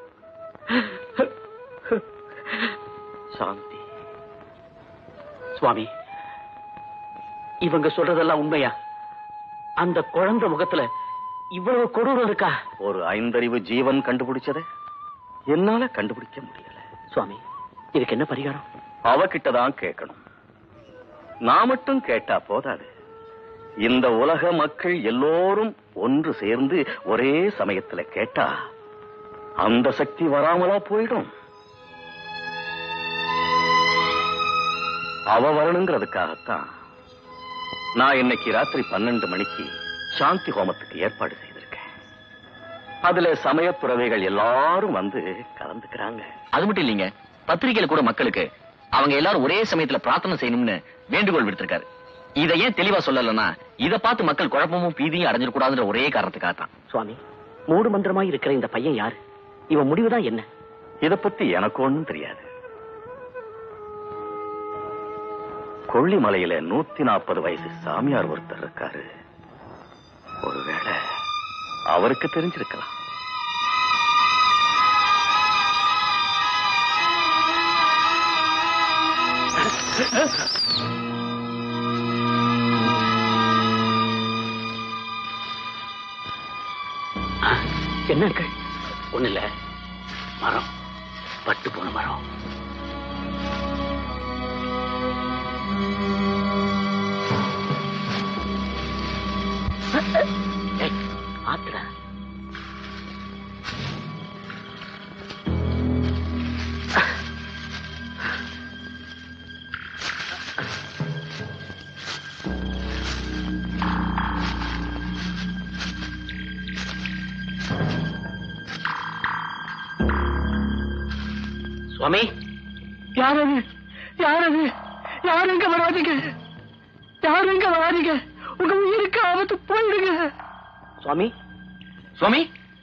சாந்தி. சுவாமி, இவங்க சொல்றதெல்லாம் உண்மையா? அந்த குழந்தை முகத்துல இவ்வளவு கொடூரம் இருக்கா? ஒரு 5 அறிவு ஜீவன் கண்டுபிடிச்சத என்னால கண்டுபிடிக்க முடியல. சுவாமி, இதுக்கு என்ன பரிகாரம்? அவகிட்டதான் கேட்கணும். நான் மட்டும் கேட்டா போதாது. இந்த உலக மக்கள் எல்லோரும் ஒன்று சேர்ந்து ஒரே சமயத்துல கேட்டா அந்த சக்தி வராமலா போயிடும். அவ வரணுங்கிறதுக்காகத்தான் நான் இன்னைக்கு ராத்திரி 12 மணிக்கு சாந்தி ஹோமத்துக்கு ஏற்பாடு செய்திருக்கேன். அதுல சமயத்துறவைகள் எல்லாரும் வந்து கலந்துக்கிறாங்க. அது மட்டும் இல்லைங்க, பத்திரிகையில கூட மக்களுக்கு அவங்க எல்லாரும் ஒரே சமயத்துல பிரார்த்தனை செய்யணும்னு வேண்டுகோள் விடுத்திருக்காரு. இதை ஏன் தெளிவா சொல்லலன்னா, இதை பார்த்து மக்கள் குழப்பமும் பீதியும் அடைஞ்சிடக்கூடாதுன்ற ஒரே காரணத்துக்காக தான். சுவாமி, மூடு மந்திரமாய் இருக்கிற இந்த பையன் யாரு? இவன் முடிவுதான் என்ன? இத பத்தி எனக்கு ஒண்ணும் தெரியாது. கொல்லிமலையில 140 வயசு சாமியார் ஒருத்தர் இருக்காரு. ஒருவேளை அவருக்கு தெரிஞ்சிருக்கலாம். என்ன இருக்கு? ஒண்ணு இல்ல, மரம், பட்டு போன மரம். ஆத்துடா. சுவாமி, யாரது? யாரது? யாருங்க வராதீங்க, யாருங்க வராதீங்க, உங்க உயிருக்கு ஆபத்து, போயிடுங்க. சுவாமி, சுவாமி,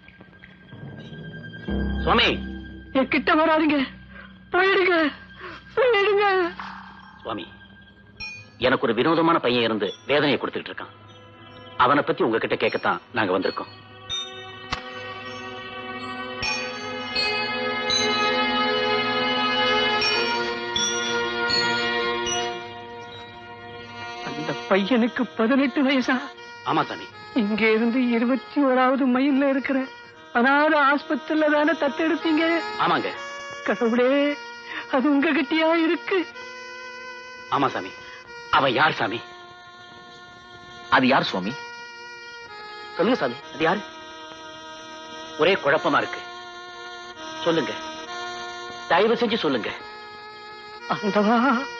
சுவாமி, என் கிட்ட வராதீங்க, போயிடுங்க, போயிடுங்க. சுவாமி, எனக்கு ஒரு வினோதமான பையன் இருந்து வேதனையை கொடுத்துட்டு இருக்கான். அவனை பத்தி உங்ககிட்ட கேட்கத்தான் நாங்க வந்திருக்கோம். அந்த பையனுக்கு 18 வயசா? ஆமா சாமி. இங்க இருந்து 21வது மைல்ல இருக்கிற அனாதை ஆஸ்பத்திரியில தானே தத்தெடுத்தீங்க? ஆமாங்க. கடவுளே, அது உங்க கிட்டயா இருக்கு? ஆமா சாமி. அவன் யார் சாமி? அது யார் சுவாமி? சொல்லுங்க சாமி, அது யாரு? ஒரே குழப்பமா இருக்கு, சொல்லுங்க, தயவு செஞ்சு சொல்லுங்க. அந்தவா,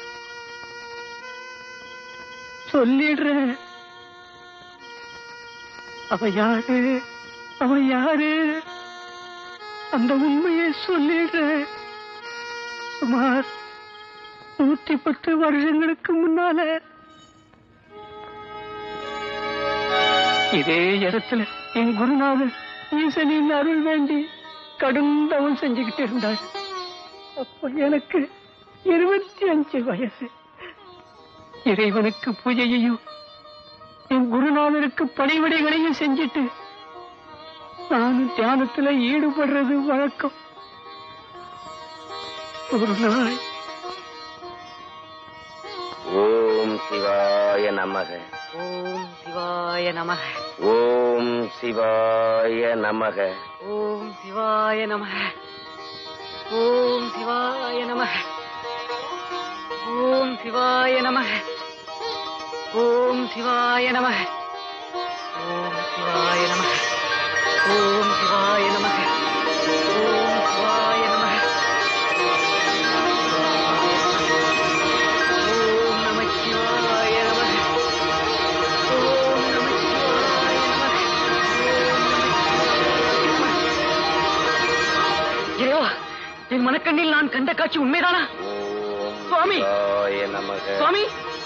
சொல்லிடுறேன். அவன் யாரு? அவன் யாரு? அந்த உண்மையை சொல்லிடுறேன். சுமார் 110 வருஷங்களுக்கு முன்னால இதே இடத்துல என் குருநாதர் ஈசனின் அருள் வேண்டி கடும் தவம் செஞ்சுக்கிட்டு இருந்தார். அப்ப எனக்கு 25 வயசு. இறைவனுக்கு பூஜையையும் என் குருநாதருக்கு பணிவிடைகளையும் செஞ்சிட்டு நானும் தியானத்துல ஈடுபடுறது வழக்கம். ஒரு நாள், ஓம் சிவாய நமக, ஓம் சிவாய நமக, ஓம் சிவாய நமக, ஓம் சிவாய நமக, ஓம் சிவாய நமக, ஓம் சிவாய நமக, ஓம் சிவாய நமக, ஓம் சிவாய நமக, ஓம் சிவாய நமக, ஓம் சிவாய நமக, ஓம் நம சிவாய நமக, ஓம் நம சிவாய நமக, இறைவா, என் மனக்கண்ணில் நான் கண்ட காட்சி உண்மைதானா? சுவாமி, சிவாய நமக. சுவாமி,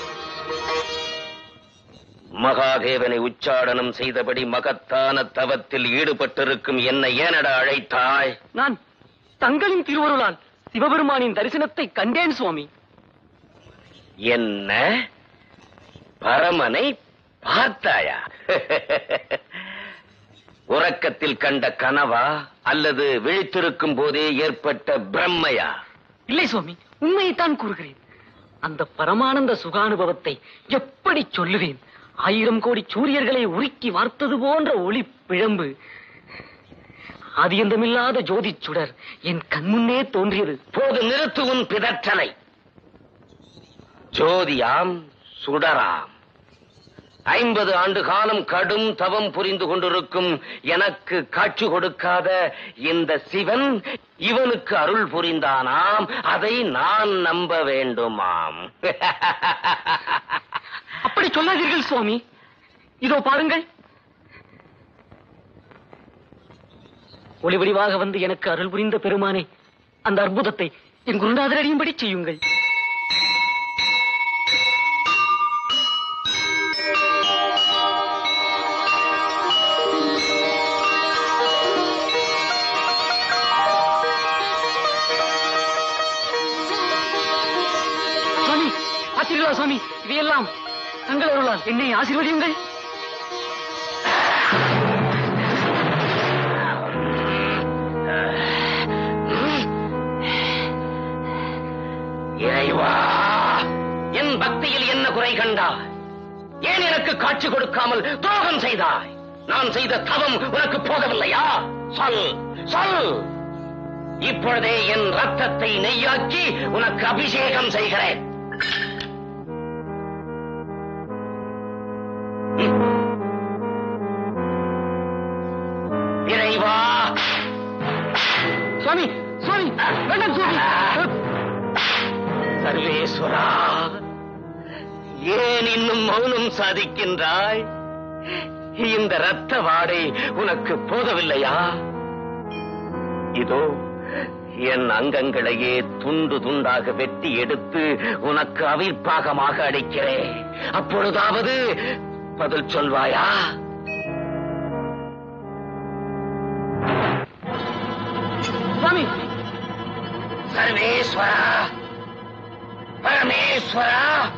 மகாதேவனை உச்சாடனம் செய்தபடி மகத்தான தவத்தில் ஈடுபட்டிருக்கும் என்னை ஏனடா அழைத்தாய்? நான் தங்களின் திருவருளால் சிவபெருமானின் தரிசனத்தை கண்டேன் சுவாமி. என்ன, பரமனை பார்த்தாயா? உறக்கத்தில் கண்ட கனவா அல்லது விழித்திருக்கும் போதே ஏற்பட்ட பிரம்மையா? இல்லை சுவாமி, உண்மையைத்தான் கூறுகிறேன். அந்த பரமானந்த சுகானுபவத்தை எப்படி சொல்லுவேன்? 1000 கோடி சூரியர்களை உருக்கி வார்த்தது போன்ற ஒளி பிழம்பு, ஆதியந்தமில்லாத ஜோதி சுடர் என் கண்முன்னே தோன்றியது. போது நிறுத்து உன் பிதற்றலை. ஜோதியாம், சுடராம், 50 ஆண்டு காலம் கடும் தவம் புரிந்து கொண்டிருக்கும் எனக்கு காட்சி கொடுக்காத இந்த சிவன் இவனுக்கு அருள் புரிந்தானாம். அதை நான் நம்ப வேண்டுமாம். அப்படி சொல்லாதீர்கள் சுவாமி. இதோ பாருங்கள், ஒளி வடிவாக வந்து எனக்கு அருள் புரிந்த பெருமானே, அந்த அற்புதத்தை என் குருநாதர் அறியும்படி செய்யுங்கள். சுவாமி, பார்த்தீர்களா சுவாமி, இவையெல்லாம் தங்கள் அருளால் என்னை ஆசீர்வதியுங்கள். இறைவா, என் பக்தியில் என்ன குறை கண்டாய்? ஏன் எனக்கு காட்சி கொடுக்காமல் துரோகம் செய்தாய்? நான் செய்த தவம் உனக்கு போகவில்லையா? சொல் சொல். இப்பொழுதே என் ரத்தத்தை நெய்யாக்கி உனக்கு அபிஷேகம் செய்கிறேன். இறைவா. சுவாமி, சுவாமி, வேண்டாம் சுவாமி. சர்வேஸ்வரா, ஏன் இன்னும் மௌனம் சாதிக்கின்றாய்? இந்த இரத்த வாடை உனக்கு போதவில்லையா? இதோ என் அங்கங்களையே துண்டு துண்டாக வெட்டி எடுத்து உனக்கு அவிர்ப்பாகமாக அளிக்கிறேன். அப்பொழுதாவது பதில் சொல்வாயா? சுவாமி, சர்வேஸ்வரா, பரமேஸ்வரா,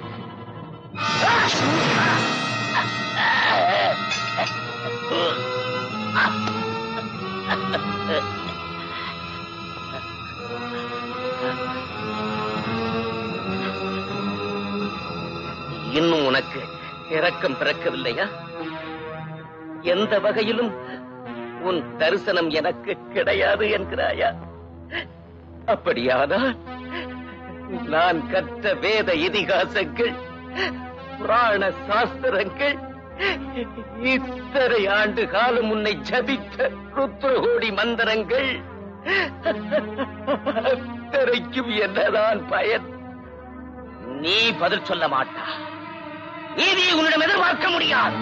இன்னும் உனக்கு இரக்கம் பிறக்கவில்லையா? எந்த வகையிலும் உன் தரிசனம் எனக்கு கிடையாது என்கிறாயா? அப்படியானால் நான் கற்ற வேத இதிகாசங்கள், புராண சாஸ்திரங்கள், இத்தனை ஆண்டு காலம் உன்னை ஜபித்த ருத்ரகோடி மந்திரங்கள் அத்தனைக்கும் என்னதான் பயன்? நீ பதில் சொல்ல மாட்டா. நீதியை உன்னிடம் எதிர்பார்க்க முடியாது.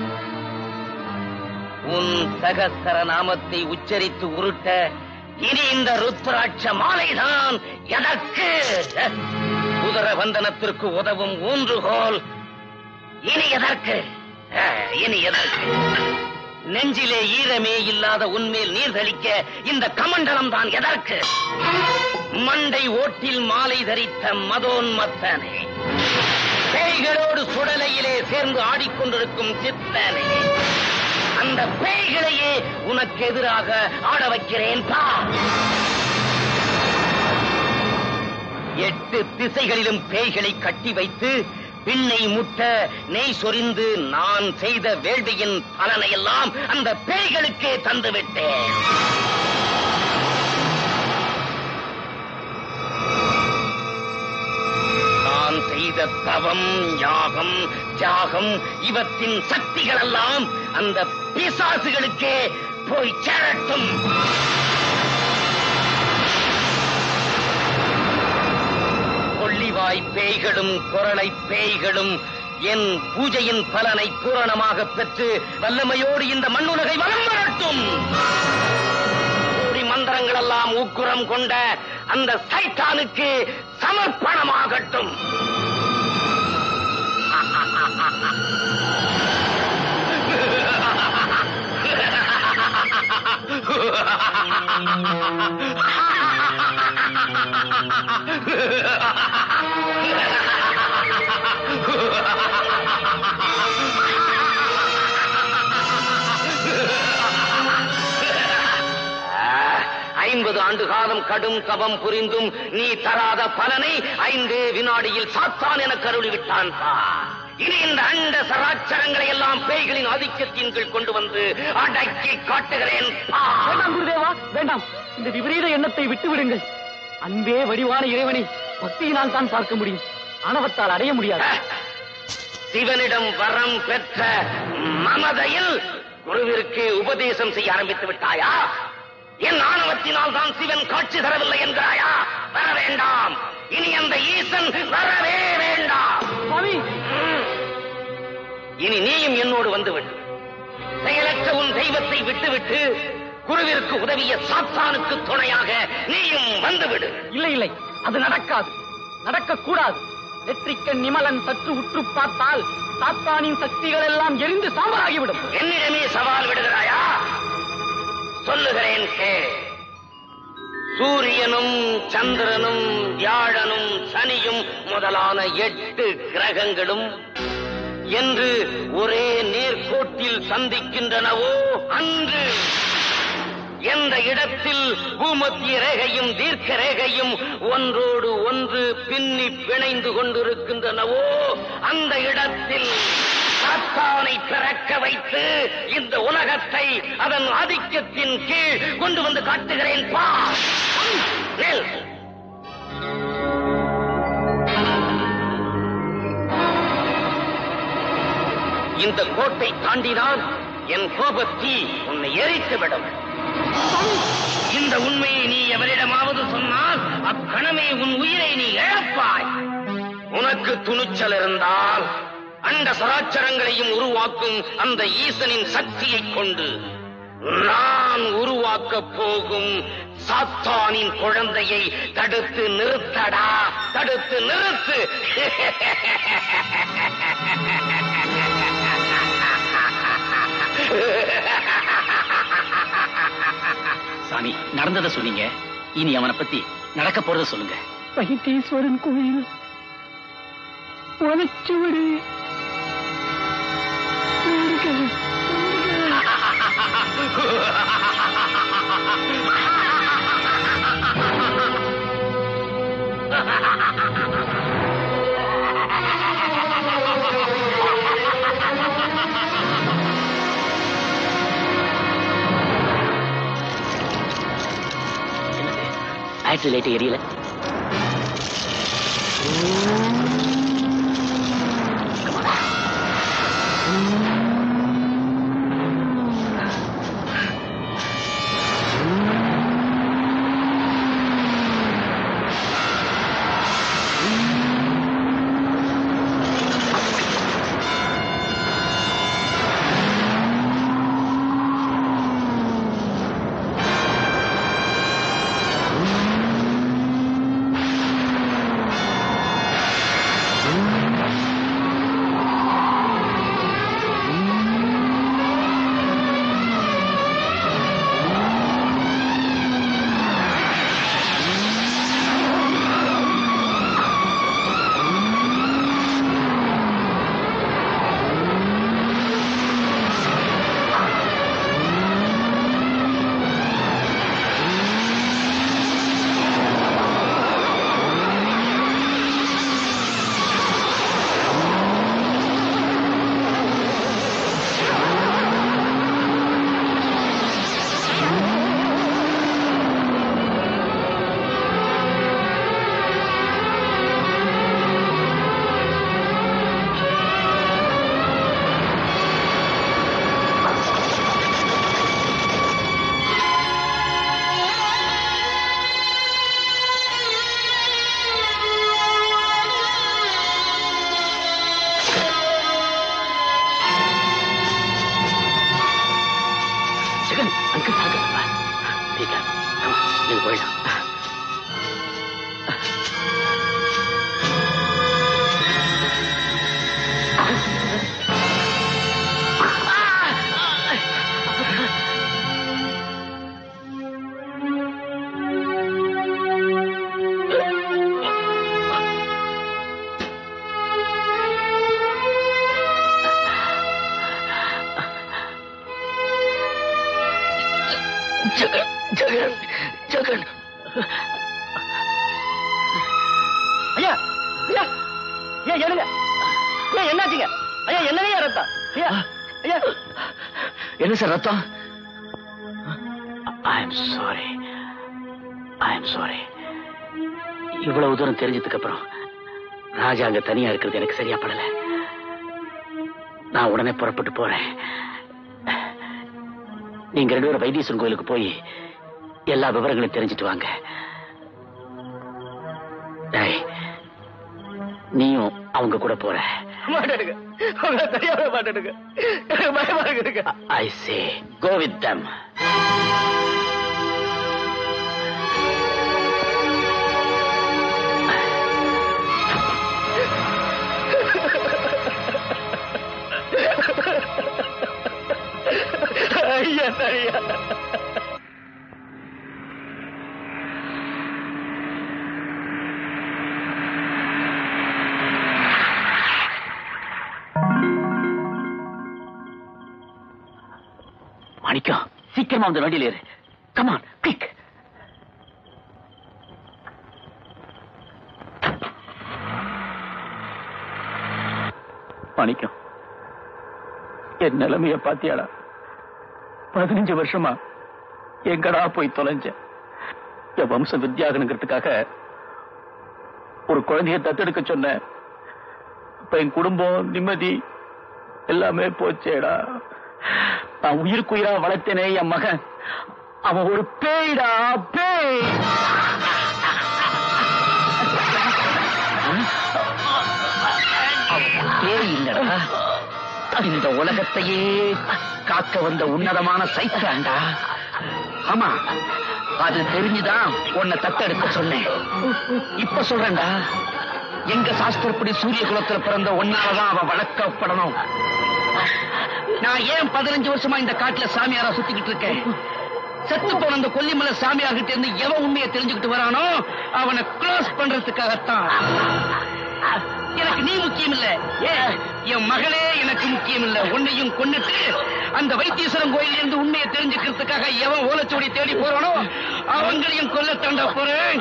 உன் சகஸ்தர நாமத்தை உச்சரித்து உருட்ட இனி இந்த ருத்ராட்ச மாலைதான் எனக்கு. உதர வந்தனத்திற்கு உதவும் ஊன்றுகோல் இனி எதற்கு? இனி எதற்கு? நெஞ்சிலே ஈரமே இல்லாத உன்மேல் நீர் தெளிக்க இந்த கமண்டலம் தான் எதற்கு? மண்டை ஓட்டில் மாலை தரித்த மதோன்மத்தனே, பேய்களோடு சுடலையிலே சேர்ந்து ஆடிக்கொண்டிருக்கும் சித்தனே, அந்த பேய்களையே உனக்கு எதிராக ஆட வைக்கிறேன் பா. 8 திசைகளிலும் பேய்களை கட்டி வைத்து பின்னை முட்ட நெய் சொரிந்து நான் செய்த வேள்வியின் பலனை எல்லாம் அந்த பேய்களுக்கே தந்துவிட்டேன். நான் செய்த தவம், யாகம், தியாகம் இவற்றின் சக்திகள் எல்லாம் அந்த பிசாசுகளுக்கே போய் சேரட்டும். கொள்ளிவாய் பேய்களும் குரலை பேய்களும் என் பூஜையின் பலனை பூரணமாக பெற்று வல்லமையோடு இந்த மண்ணுலகை வலம் வரட்டும். மந்திரங்கள் எல்லாம் ஊக்குரம் கொண்ட அந்த சைத்தானுக்கு சமர்ப்பணமாகட்டும். ஆண்டு காலம் கடும் தவம் புரிந்தும் நீ தராத பலனை 5 வினாடியில் சாத்தான் என கருளிவிட்டான். இனி இந்த அண்ட சராச்சரங்களை எல்லாம் பேய்களின் ஆதிக்கத்தின் கீழ் கொண்டு வந்து அடக்கி காட்டுகிறேன். வேண்டாம் குருதேவா, வேண்டாம். இந்த விபரீத எண்ணத்தை விட்டு விடுங்கள். அன்பே வடிவான இறைவனை பக்தியினால் தான் பார்க்க முடியும், ஆணவத்தால் அடைய முடியாது. சிவனிடம் வரம் பெற்ற மமதையில் குருவிற்கு உபதேசம் செய்ய ஆரம்பித்து விட்டாயா? என் ஆணவத்தினால் தான் சிவன் காட்சி தரவில்லை என்கிறாயா? வர வேண்டாம், இனி அந்த ஈசன் வரவே வேண்டாம். இனி நீயும் என்னோடு வந்துவிட்டு செயலற்ற உன் தெய்வத்தை விட்டுவிட்டு குருவிற்கு உதவிய சாத்தானுக்கு துணையாக நீயும் வந்துவிடு. இல்லை இல்லை, அது நடக்காது, நடக்கக்கூடாது. நெற்றிக்கண் நிமலன் சற்று உற்று பார்த்தால் சாத்தானின் சக்திகள் எல்லாம் எரிந்து சாம்பலாகிவிடும். என்னிடமே சவால் விடுகிறாயா? சொல்லுகிறேன் கேள். சூரியனும் சந்திரனும் வியாழனும் சனியும் முதலான 8 கிரகங்களும் என்று ஒரே நேர்கோட்டில் சந்திக்கின்றனவோ அன்று எந்த இடத்தில் பூமத்திய ரேகையும் தீர்க்க ரேகையும் ஒன்றோடு ஒன்று பின்னி பிணைந்து கொண்டிருக்கின்றனவோ அந்த இடத்தில் சாத்தானை பிறக்க வைத்து இந்த உலகத்தை அதன் ஆதிக்கத்தின் கீழ் கொண்டு வந்து காட்டுகிறேன். பார். இந்த கோட்டை தாண்டினால் என் கோபத்தி உன்னை எரித்துவிடும். இந்த உண்மையை நீ எவரிடமாவது சொன்னால் அக்கணமே உன் உயிரை நீ இழப்பாய். உனக்கு துணிச்சல் இருந்தால் அண்ட சராச்சரங்களையும் உருவாக்கும் அந்த ஈசனின் சக்தியை கொண்டு நான் உருவாக்கப் போகும் சாத்தானின் குழந்தையை தடுத்து நிறுத்தடா, தடுத்து நிறுத்து. சாமி, நடந்ததை சொன்னீங்க, இனி அவனை பத்தி நடக்க போறத சொல்லுங்க. வைத்தீஸ்வரன் கோயில் உழைச்சுவிடு. ஆக்சிலேட்டர் எரியல. Sugar. ஜெகன் ஜெகன் ஐயா ஐயா ஐயா எழுங்க ஐயா என்னாச்சுங்க ஐயா என்னையா ரத்தம் ஐயா ஐயா என்ன சார் ரத்தம்? I'm sorry. இவ்வளவு தூரம் தெரிஞ்சதுக்கு அப்புறம் ராஜா அங்க தனியா இருக்கிறது எனக்கு சரியா படல. நான் உடனே புறப்பட்டு போறேன். நீங்க 2 பேரும் வைத்தீஸ்வரன் கோயிலுக்கு போய் எல்லா விவரங்களையும் தெரிஞ்சுட்டு வாங்க. நீயும் அவங்க கூட போற. மாட்டேடுங்க உங்களை தெரியாம மாட்டேடுங்க பயமா இருக்குங்க. I say go with them. ஐயா ஐயா மாணிக்கம் சீக்கிரமா அந்த வண்டியில் ஏறு. Come on quick. மாணிக்கம் என் நிலைமைய பாத்தியாடா? 15 வருஷமா எங்கடா போய் தொலைஞ்ச? என் வம்ச வித்தியாகனுங்கிறதுக்காக ஒரு குழந்தைய தத்தெடுக்க சொன்ன. இப்ப என் குடும்பம் நிம்மதி எல்லாமே போச்சேடா. நான் உயிருக்குயிரா வளர்த்தேனே என் மகன், அவன் ஒரு பேய்டா பேய். பேய் இல்லடா, இந்த உலகத்தையே காக்க வந்த உன்னதமான சைத்தாண்டா. ஆமா, அது தெரிஞ்சுதான் உன்னை தத்தெடுக்க சொன்னேன். இப்ப சொல்றேன்டா, எங்க சாஸ்திரப்படி சூரிய குலத்துல பிறந்த ஒன்னாலதான் அவன் வளர்க்கப்படணும். நான் ஏன் 15 வருஷமா இந்த காட்டுல சாமியாரா சுத்திக்கிட்டு இருக்கேன்? செத்து போன அந்த கொல்லிமலை சாமியார் கிட்ட இருந்து எவன் உண்மையை தெரிஞ்சுக்கிட்டு வரானோ அவனை க்ளோஸ் பண்றதுக்காகத்தான். எனக்கு நீ முக்கியம் இல்ல, என் மகளே எனக்கு முக்கியம் இல்ல. உன்னையும் கொன்னுட்டு அந்த வைத்தீஸ்வரன் கோயில இருந்து உண்மையை தெரிஞ்சுக்கிறதுக்காக எவன் ஓலைச்சோடி தேடி போறானோ அவங்களையும் கொல்ல தாண்டா போறேன்.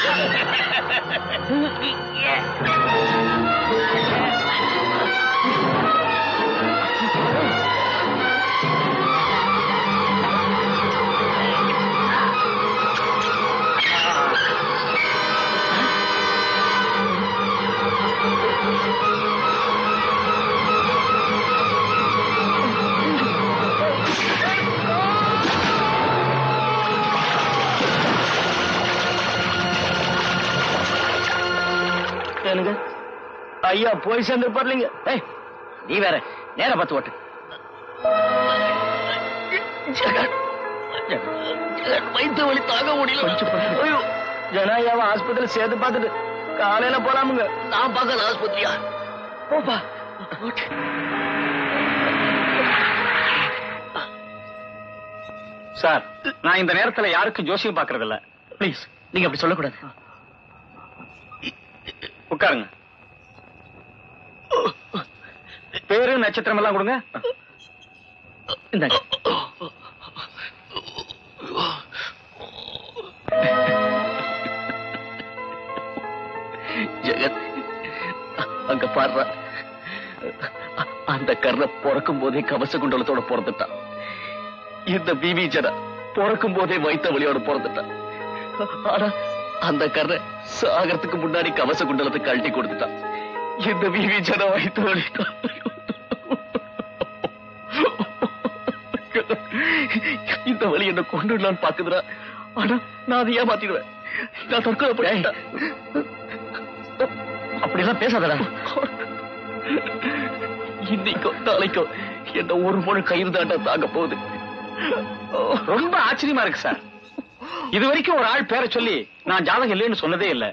ஐயா போய் சேர்ந்து பாருங்க. நீ வேற நேர பார்த்து ஓட்டு. வைத்த வழி தாங்க முடியல. ஜனாயாவை ஆஸ்பத்திரி சேர்த்து பார்த்துட்டு காலையில போலாமுங்க. நான் பார்க்கல ஆஸ்பத்திரியா? போப்பா. சார், நான் இந்த நேரத்துல யாருக்கும் ஜோசியம் பாக்குறது இல்ல. பிளீஸ் நீங்க அப்படி சொல்லக்கூடாது. உட்காருங்க. பேரு நட்சத்திரம் எல்லாம் கொடுங்க. ஜெகத், அங்க பாடுற அந்த கர்ண பிறக்கும் போதே கவச குண்டலத்தோட பிறந்துட்டான். இந்த பிபி ஜனா பிறக்கும் போதே வைத்த வழியோட பிறந்துட்டான். ஆனா அந்த கர்ண சாகரத்துக்கு முன்னாடி கவச குண்டலத்தை கழட்டி கொடுத்துட்டான். இந்த பிபி ஜனா வைத்த வழி இந்த வழி என்ன கொண்டுடலான்னு பாக்குதுடா. ஆனா நான் அதை ஏமாத்திடுவேன். நான் தற்கொலை பண்ணிட்டேன். அப்படியெல்லாம் பேசாதடா. இன்னைக்கோ நாளைக்கோ என்ன ஒரு முழு கயிறு தாண்டா தாங்க போகுது. ரொம்ப ஆச்சரியமா இருக்கு சார். இது வரைக்கும் ஒரு ஆள் பேரை சொல்லி நான் ஜாதகம் இல்லைன்னு சொன்னதே இல்லை.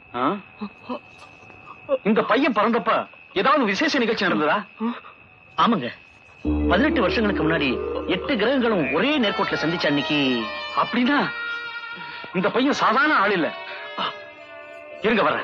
இந்த பையன் பிறந்தப்ப ஏதாவது விசேஷ நிகழ்ச்சி நடந்ததா? ஆமாங்க, 18 வருஷங்களுக்கு முன்னாடி 8 கிரகங்களும் ஒரே நேர்கோட்டில் சந்திச்ச அன்னைக்கு. அப்படின்னா இந்த பையன் சாதாரண ஆள் இல்ல. இருங்க வர்றேன்.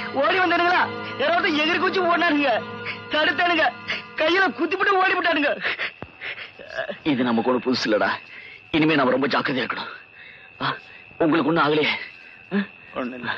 ஓடி வந்தானுங்களா யாராவது எகிரி குச்சி ஓடினானுங்க, தடுத்தானுங்க, கையில குத்திப்பட்டு ஓடி விட்டானுங்க. இது நமக்கு ஒண்ணு புதுசு இல்லடா, இனிமே நாம ரொம்ப ஜாக்கிரதையா இருக்கணும். உங்களுக்கு ஒண்ணு ஆகலையே? ஒண்ணு இல்ல.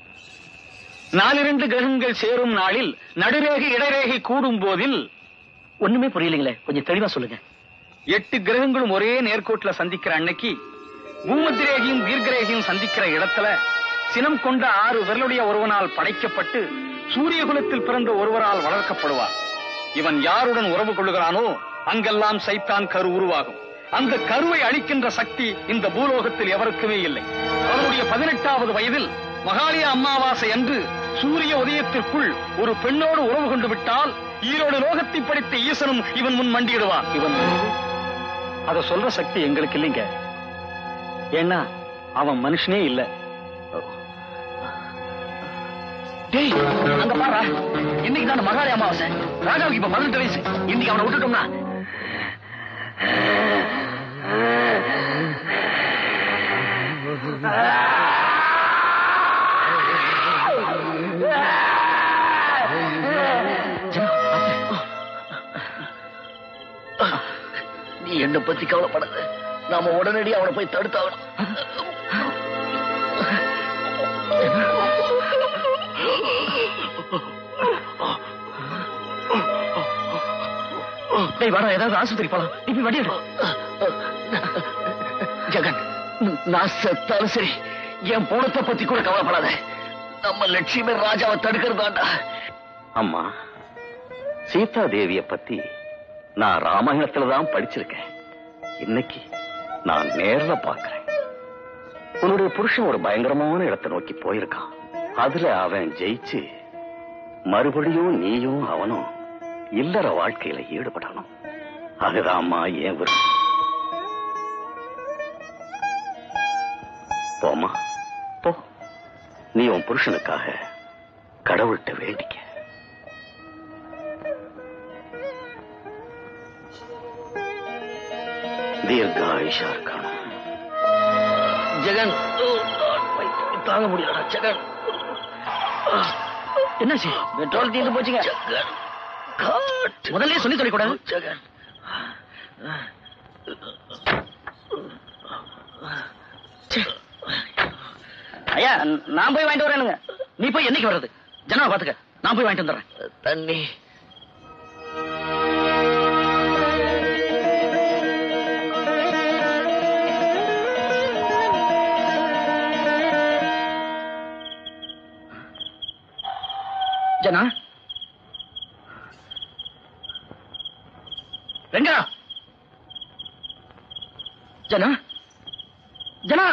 4 கிரகங்கள் சேரும் நாளில் நடுரேகை இடைரேகை கூடும் போதில் ஒண்ணுமே புரியலீங்களே, கொஞ்சம் தெளிவா சொல்லுங்க. 8 கிரகங்களும் ஒரே நேர்கோட்டுல சந்திக்கிற அன்னைக்கு பூமத்திரேகையும் தீர்க்கரேகையும் சந்திக்கிற இடத்துல சினம் கொண்ட 6 விரலுடைய ஒருவனால் படைக்கப்பட்டு சூரிய குலத்தில் பிறந்த ஒருவரால் வளர்க்கப்படுவார். இவன் யாருடன் உறவு கொள்ளுகிறானோ அங்கெல்லாம் சைத்தான் கரு உருவாகும். அந்த கருவை அழிக்கின்ற சக்தி இந்த பூலோகத்தில் எவருக்குமே இல்லை. அவனுடைய 18வது வயதில் மகாலய அமாவாசை அன்று சூரிய உதயத்திற்குள் ஒரு பெண்ணோடு உறவு கொண்டு விட்டால் ஈரோடு லோகத்தை படைத்த ஈசனும் இவன் முன் மண்டியிடுவான். இவன் அத சொல்ற சக்தி எங்களுக்கு இல்லைங்க. ஏன்னா அவன் மனுஷனே இல்ல. டேய், அங்க பாரு, இன்னைக்கு தான் மகாலய அமாவாசை. ராஜாவுக்கு இப்ப 18 வயசு. இன்னைக்கு அவனை விட்டுட்டோம்னா நீ என்ன பத்தி கவலைப்படாத, நாம உடனடி அவனை போய் தடுத்தாகணும். வாடா, ஏதாவது ஆஸ்பத்திரி போலாம். இப்ப வடி ஜெகன், நான் செத்தாலும் சரி என் போனத்தை பத்தி கூட கவலைப்படாத. நம்ம லட்சுமி ராஜாவை தடுக்கிறதாண்டா. அம்மா, சீதா தேவிய பத்தி நான் ராமாயணத்துலதான் படிச்சிருக்கேன். இன்னைக்கு நான் நேர்ல பாக்குறேன். உன்னுடைய புருஷன் ஒரு பயங்கரமான இடத்தை நோக்கி போயிருக்கான். அதுல அவன் ஜெயிச்சு மறுபடியும் நீயும் அவனும் இல்லற வாழ்க்கையில ஈடுபடணும். அதுதான் அம்மா ஏன் விருப்பம். போமா போ, நீ உன் புருஷனுக்காக கடவுள்கிட்ட வேண்டிக்க. தீர்காயுஷா இருக்கணும். ஜெகன், தாங்க முடியல ஜெகன். என்னாச்சு? பெட்ரோல் தீர்ந்து போச்சுங்க. முதல்ல சொல்லி சொல்லக்கூடாது ஜெகன். ஐயா, நான் போய் வாங்கிட்டு வரேனுங்க. நீ போய் என்னைக்கு வர்றது? ஜனாவை பாத்துக்க, நான் போய் வாங்கிட்டு வந்துடுறேன். தண்ணி ஜனா, ரெங்கா, ஜனா, ஜனா.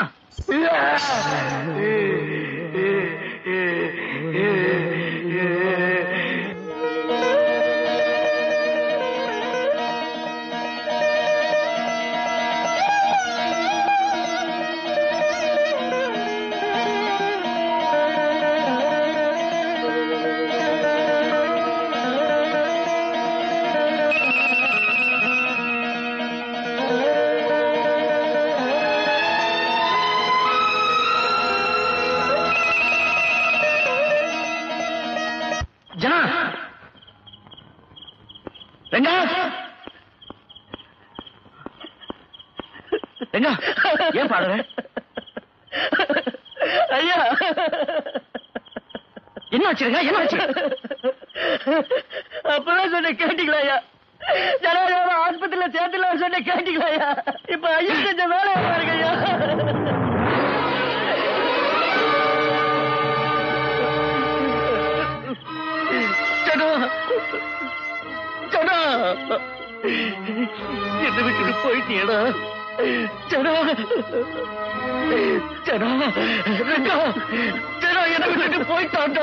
ஜனா, ரெங்கா, ரெங்கா, ஏன் பாடுற? ஐயா, என்ன ஆச்சுங்க? என்ன ஆச்சு? அப்பதான் சொன்ன கேட்டீங்களா ஐயா? ஜனாதாவை ஆஸ்பத்திரியில சேர்த்துல சொன்ன கேட்டீங்களா ஐயா? இப்ப ஐயா செஞ்ச வேலை பாருங்க ஐயா. ஜனா, என்ன விட்டு போயிட்டியடா ஜனா. ஜனா, ரெங்கா, ஜனா என்ன விட்டு போயிட்டான்டா.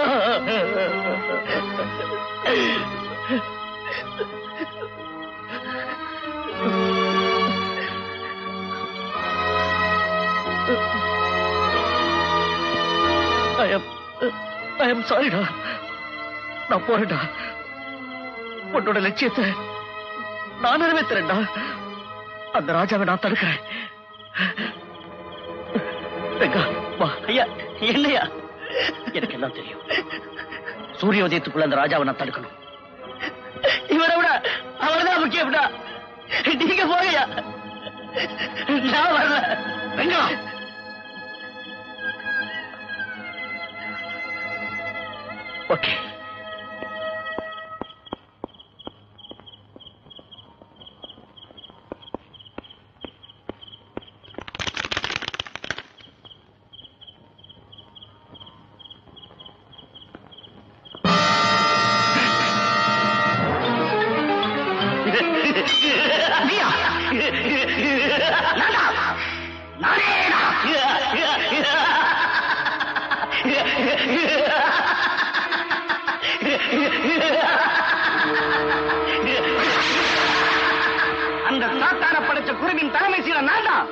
I am sorryடா. நான் போறேன்டா. உன்னோட லட்சியத்தை நான் நிறைவேற்றுறேன்டா. அந்த ராஜாவை நான் தடுக்கிறேன். ஐயா, என்னையா? எனக்கு எல்லாம் தெரியும். சூரியோதயத்துக்குள்ள அந்த ராஜாவை நான் தடுக்கணும். இவரை விட அவர்தான் முக்கியம்டா. நீங்க போறியா? நான் வரல. ஓகே. அந்த சாத்தான படைச்ச குருவின் தலைமை சீர நான் தான்.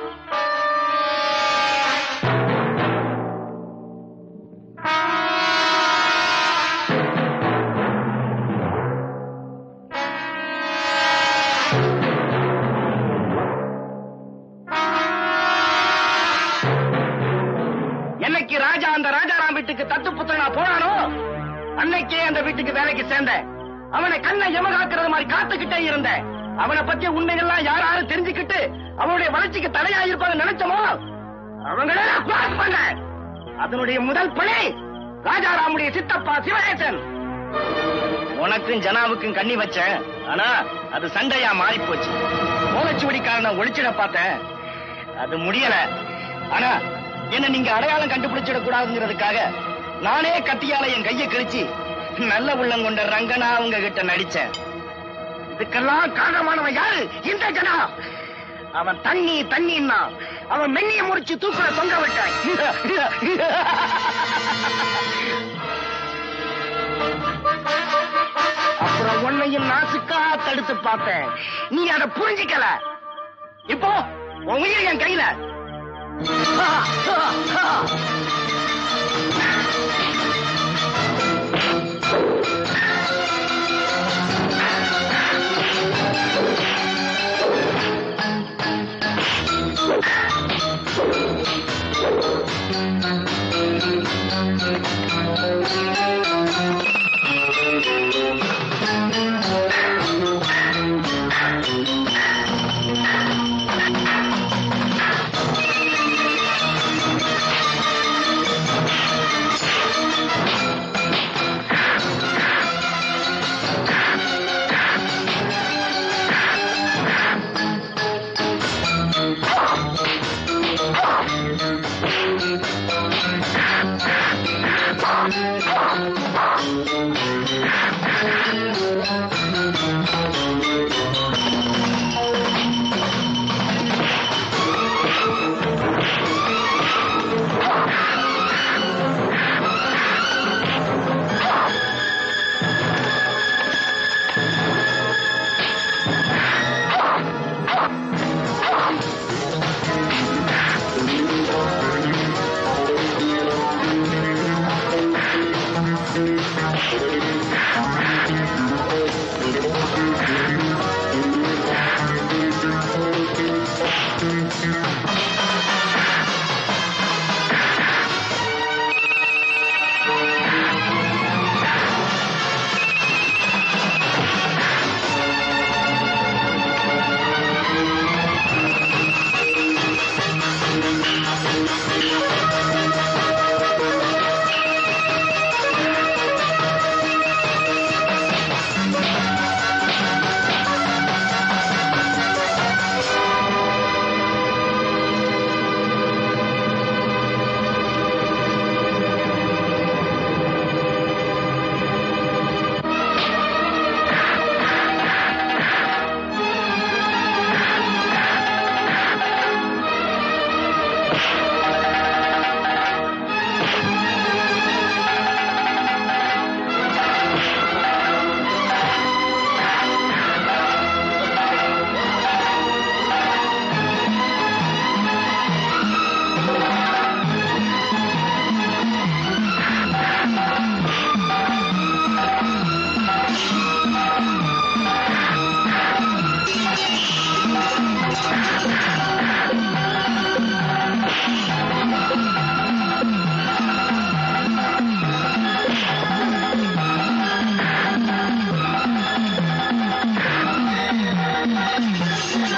என்னைக்கு ராஜா அந்த ராஜாராம் வீட்டுக்கு தத்து புத்திரனா போனானோ அன்னைக்கே அந்த வீட்டுக்கு வேலைக்கு சேர்ந்தேன். அவனை கண்ணை எமகாக்குறது மாதிரி காத்துக்கிட்டே இருந்தேன். அவனை பத்தி உண்மைகள்லாம் யாரும் தெரிஞ்சுக்கிட்டு அவனுடைய வளர்ச்சிக்கு தடையாயிருப்பாங்க நினைச்சோமோ அவங்கள பாஸ் பண்ண. அதனுடைய முதல் பணி ராஜாராமுடைய சித்தப்பா சிவநேசன். உனக்கும் ஜனாவுக்கும் கண்ணி வச்சேன். ஆனா அது சண்டையா மாறி போச்சு. மூலச்சுவடிக்காரனை ஒழிச்சிட பார்த்தேன். அது முடியல. ஆனா என்ன நீங்க அடையாளம் கண்டுபிடிச்சிடக் கூடாதுங்கிறதுக்காக நானே கத்தியால என் கையை கிழிச்சு நல்ல உள்ளம் கொண்ட ரங்கனா உங்ககிட்ட நடிச்சேன். இதுக்கெல்லாம் காரணமானவன் யாரு? இந்த ஜனா. அவன் தண்ணின்னா அவன் மென்னிய முறிச்சு தூக்குல தொங்க விட்டான். அப்புறம் உன்னையும் நாசுக்கா தடுத்து பார்த்தேன். நீ அதை புரிஞ்சிக்கல. இப்போ உன் உயிர் என் கையில.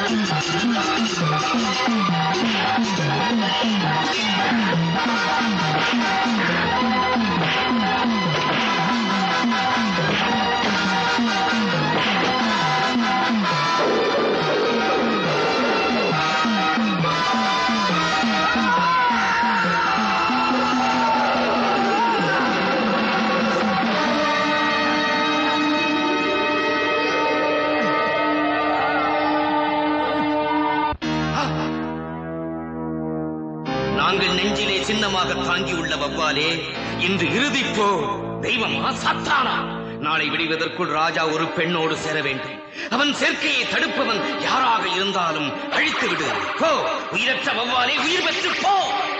நாங்கள் நெஞ்சிலே சின்னமாக தாங்கியுள்ள வவ்வாலே, இன்று இறுதிப்போ தெய்வமா சாத்தானா? நாளை விடுவதற்குள் ராஜா ஒரு பெண்ணோடு சேர வேண்டும். அவன் சேர்க்கையை தடுப்பவன் யாராக இருந்தாலும் அழித்து விடு. போ உயிரற்ற வவ்வாலே, உயிர் பெற்று போ.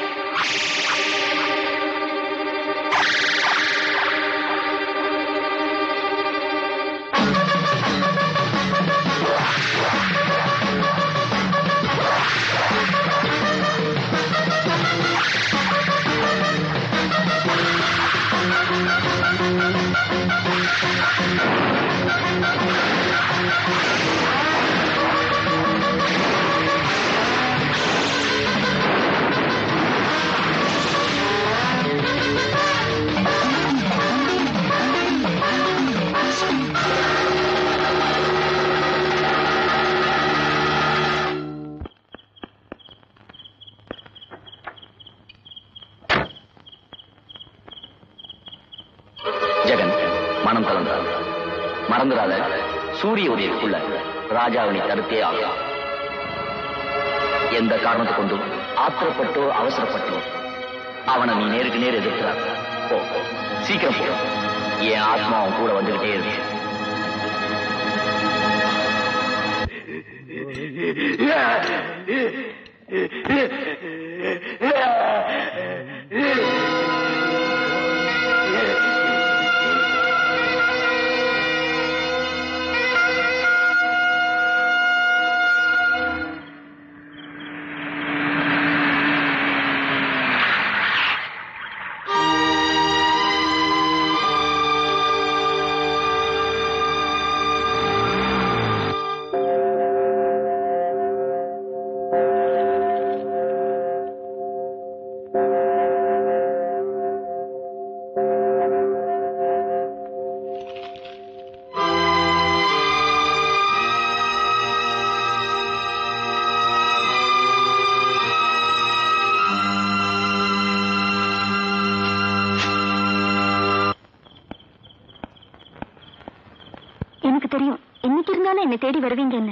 ஜெகன், மனம் கலந்தார். மறந்துடாத, சூரிய உதயத்துக்குள்ள ராஜாவினை தடுத்தே ஆகலாம். எந்த காரணத்தை கொண்டும் ஆத்திரப்பட்டோ அவசரப்பட்டோ அவனை நீ நேருக்கு நேர் எதிர்க்கிறார். போ, சீக்கிரம் போ. என் ஆத்மா அவன் கூட வந்துகிட்டே இருக்கு. எனக்கு தெரியும், இன்னைக்கு இருந்தாலும் என்னை தேடி வருவீங்கன்னு.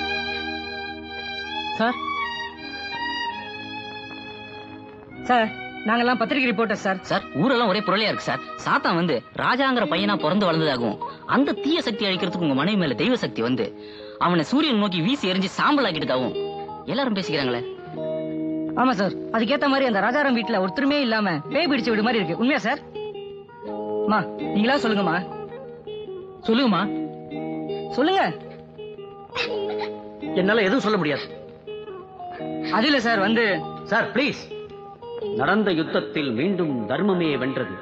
சார், சார், நாங்கெல்லாம் பத்திரிகை ரிப்போர்ட்டர் சார். சார் ஊரெல்லாம் ஒரே புரளியா இருக்கு சார். சாத்தான் வந்து ராஜாங்கிற பையனா பிறந்து வளர்ந்ததாகவும் அந்த தீய சக்தி அழிக்கிறதுக்கு உங்க மனைவி மேல தெய்வ சக்தி வந்து அவனை சூரியன் நோக்கி வீசி எரிஞ்சு சாம்பல் ஆக்கிட்டதாகவும் எல்லாரும் பேசிக்கிறாங்களே. ஆமா சார், அதுக்கேத்த மாதிரி அந்த ராஜாராம் வீட்டுல ஒருத்தருமே இல்லாம பேய் பிடிச்ச வீடு மாதிரி இருக்கு. உண்மையா சார்? மா நீங்களா சொல்லுங்கம்மா. சொல்லுங்கம்மா. சொல்லுங்க. என்னால எதுவும் சொல்ல முடியாது. அது இல்ல சார், வந்து சார் ப்ளீஸ். நடந்த யுத்தத்தில் மீண்டும் தர்மமே வென்றது.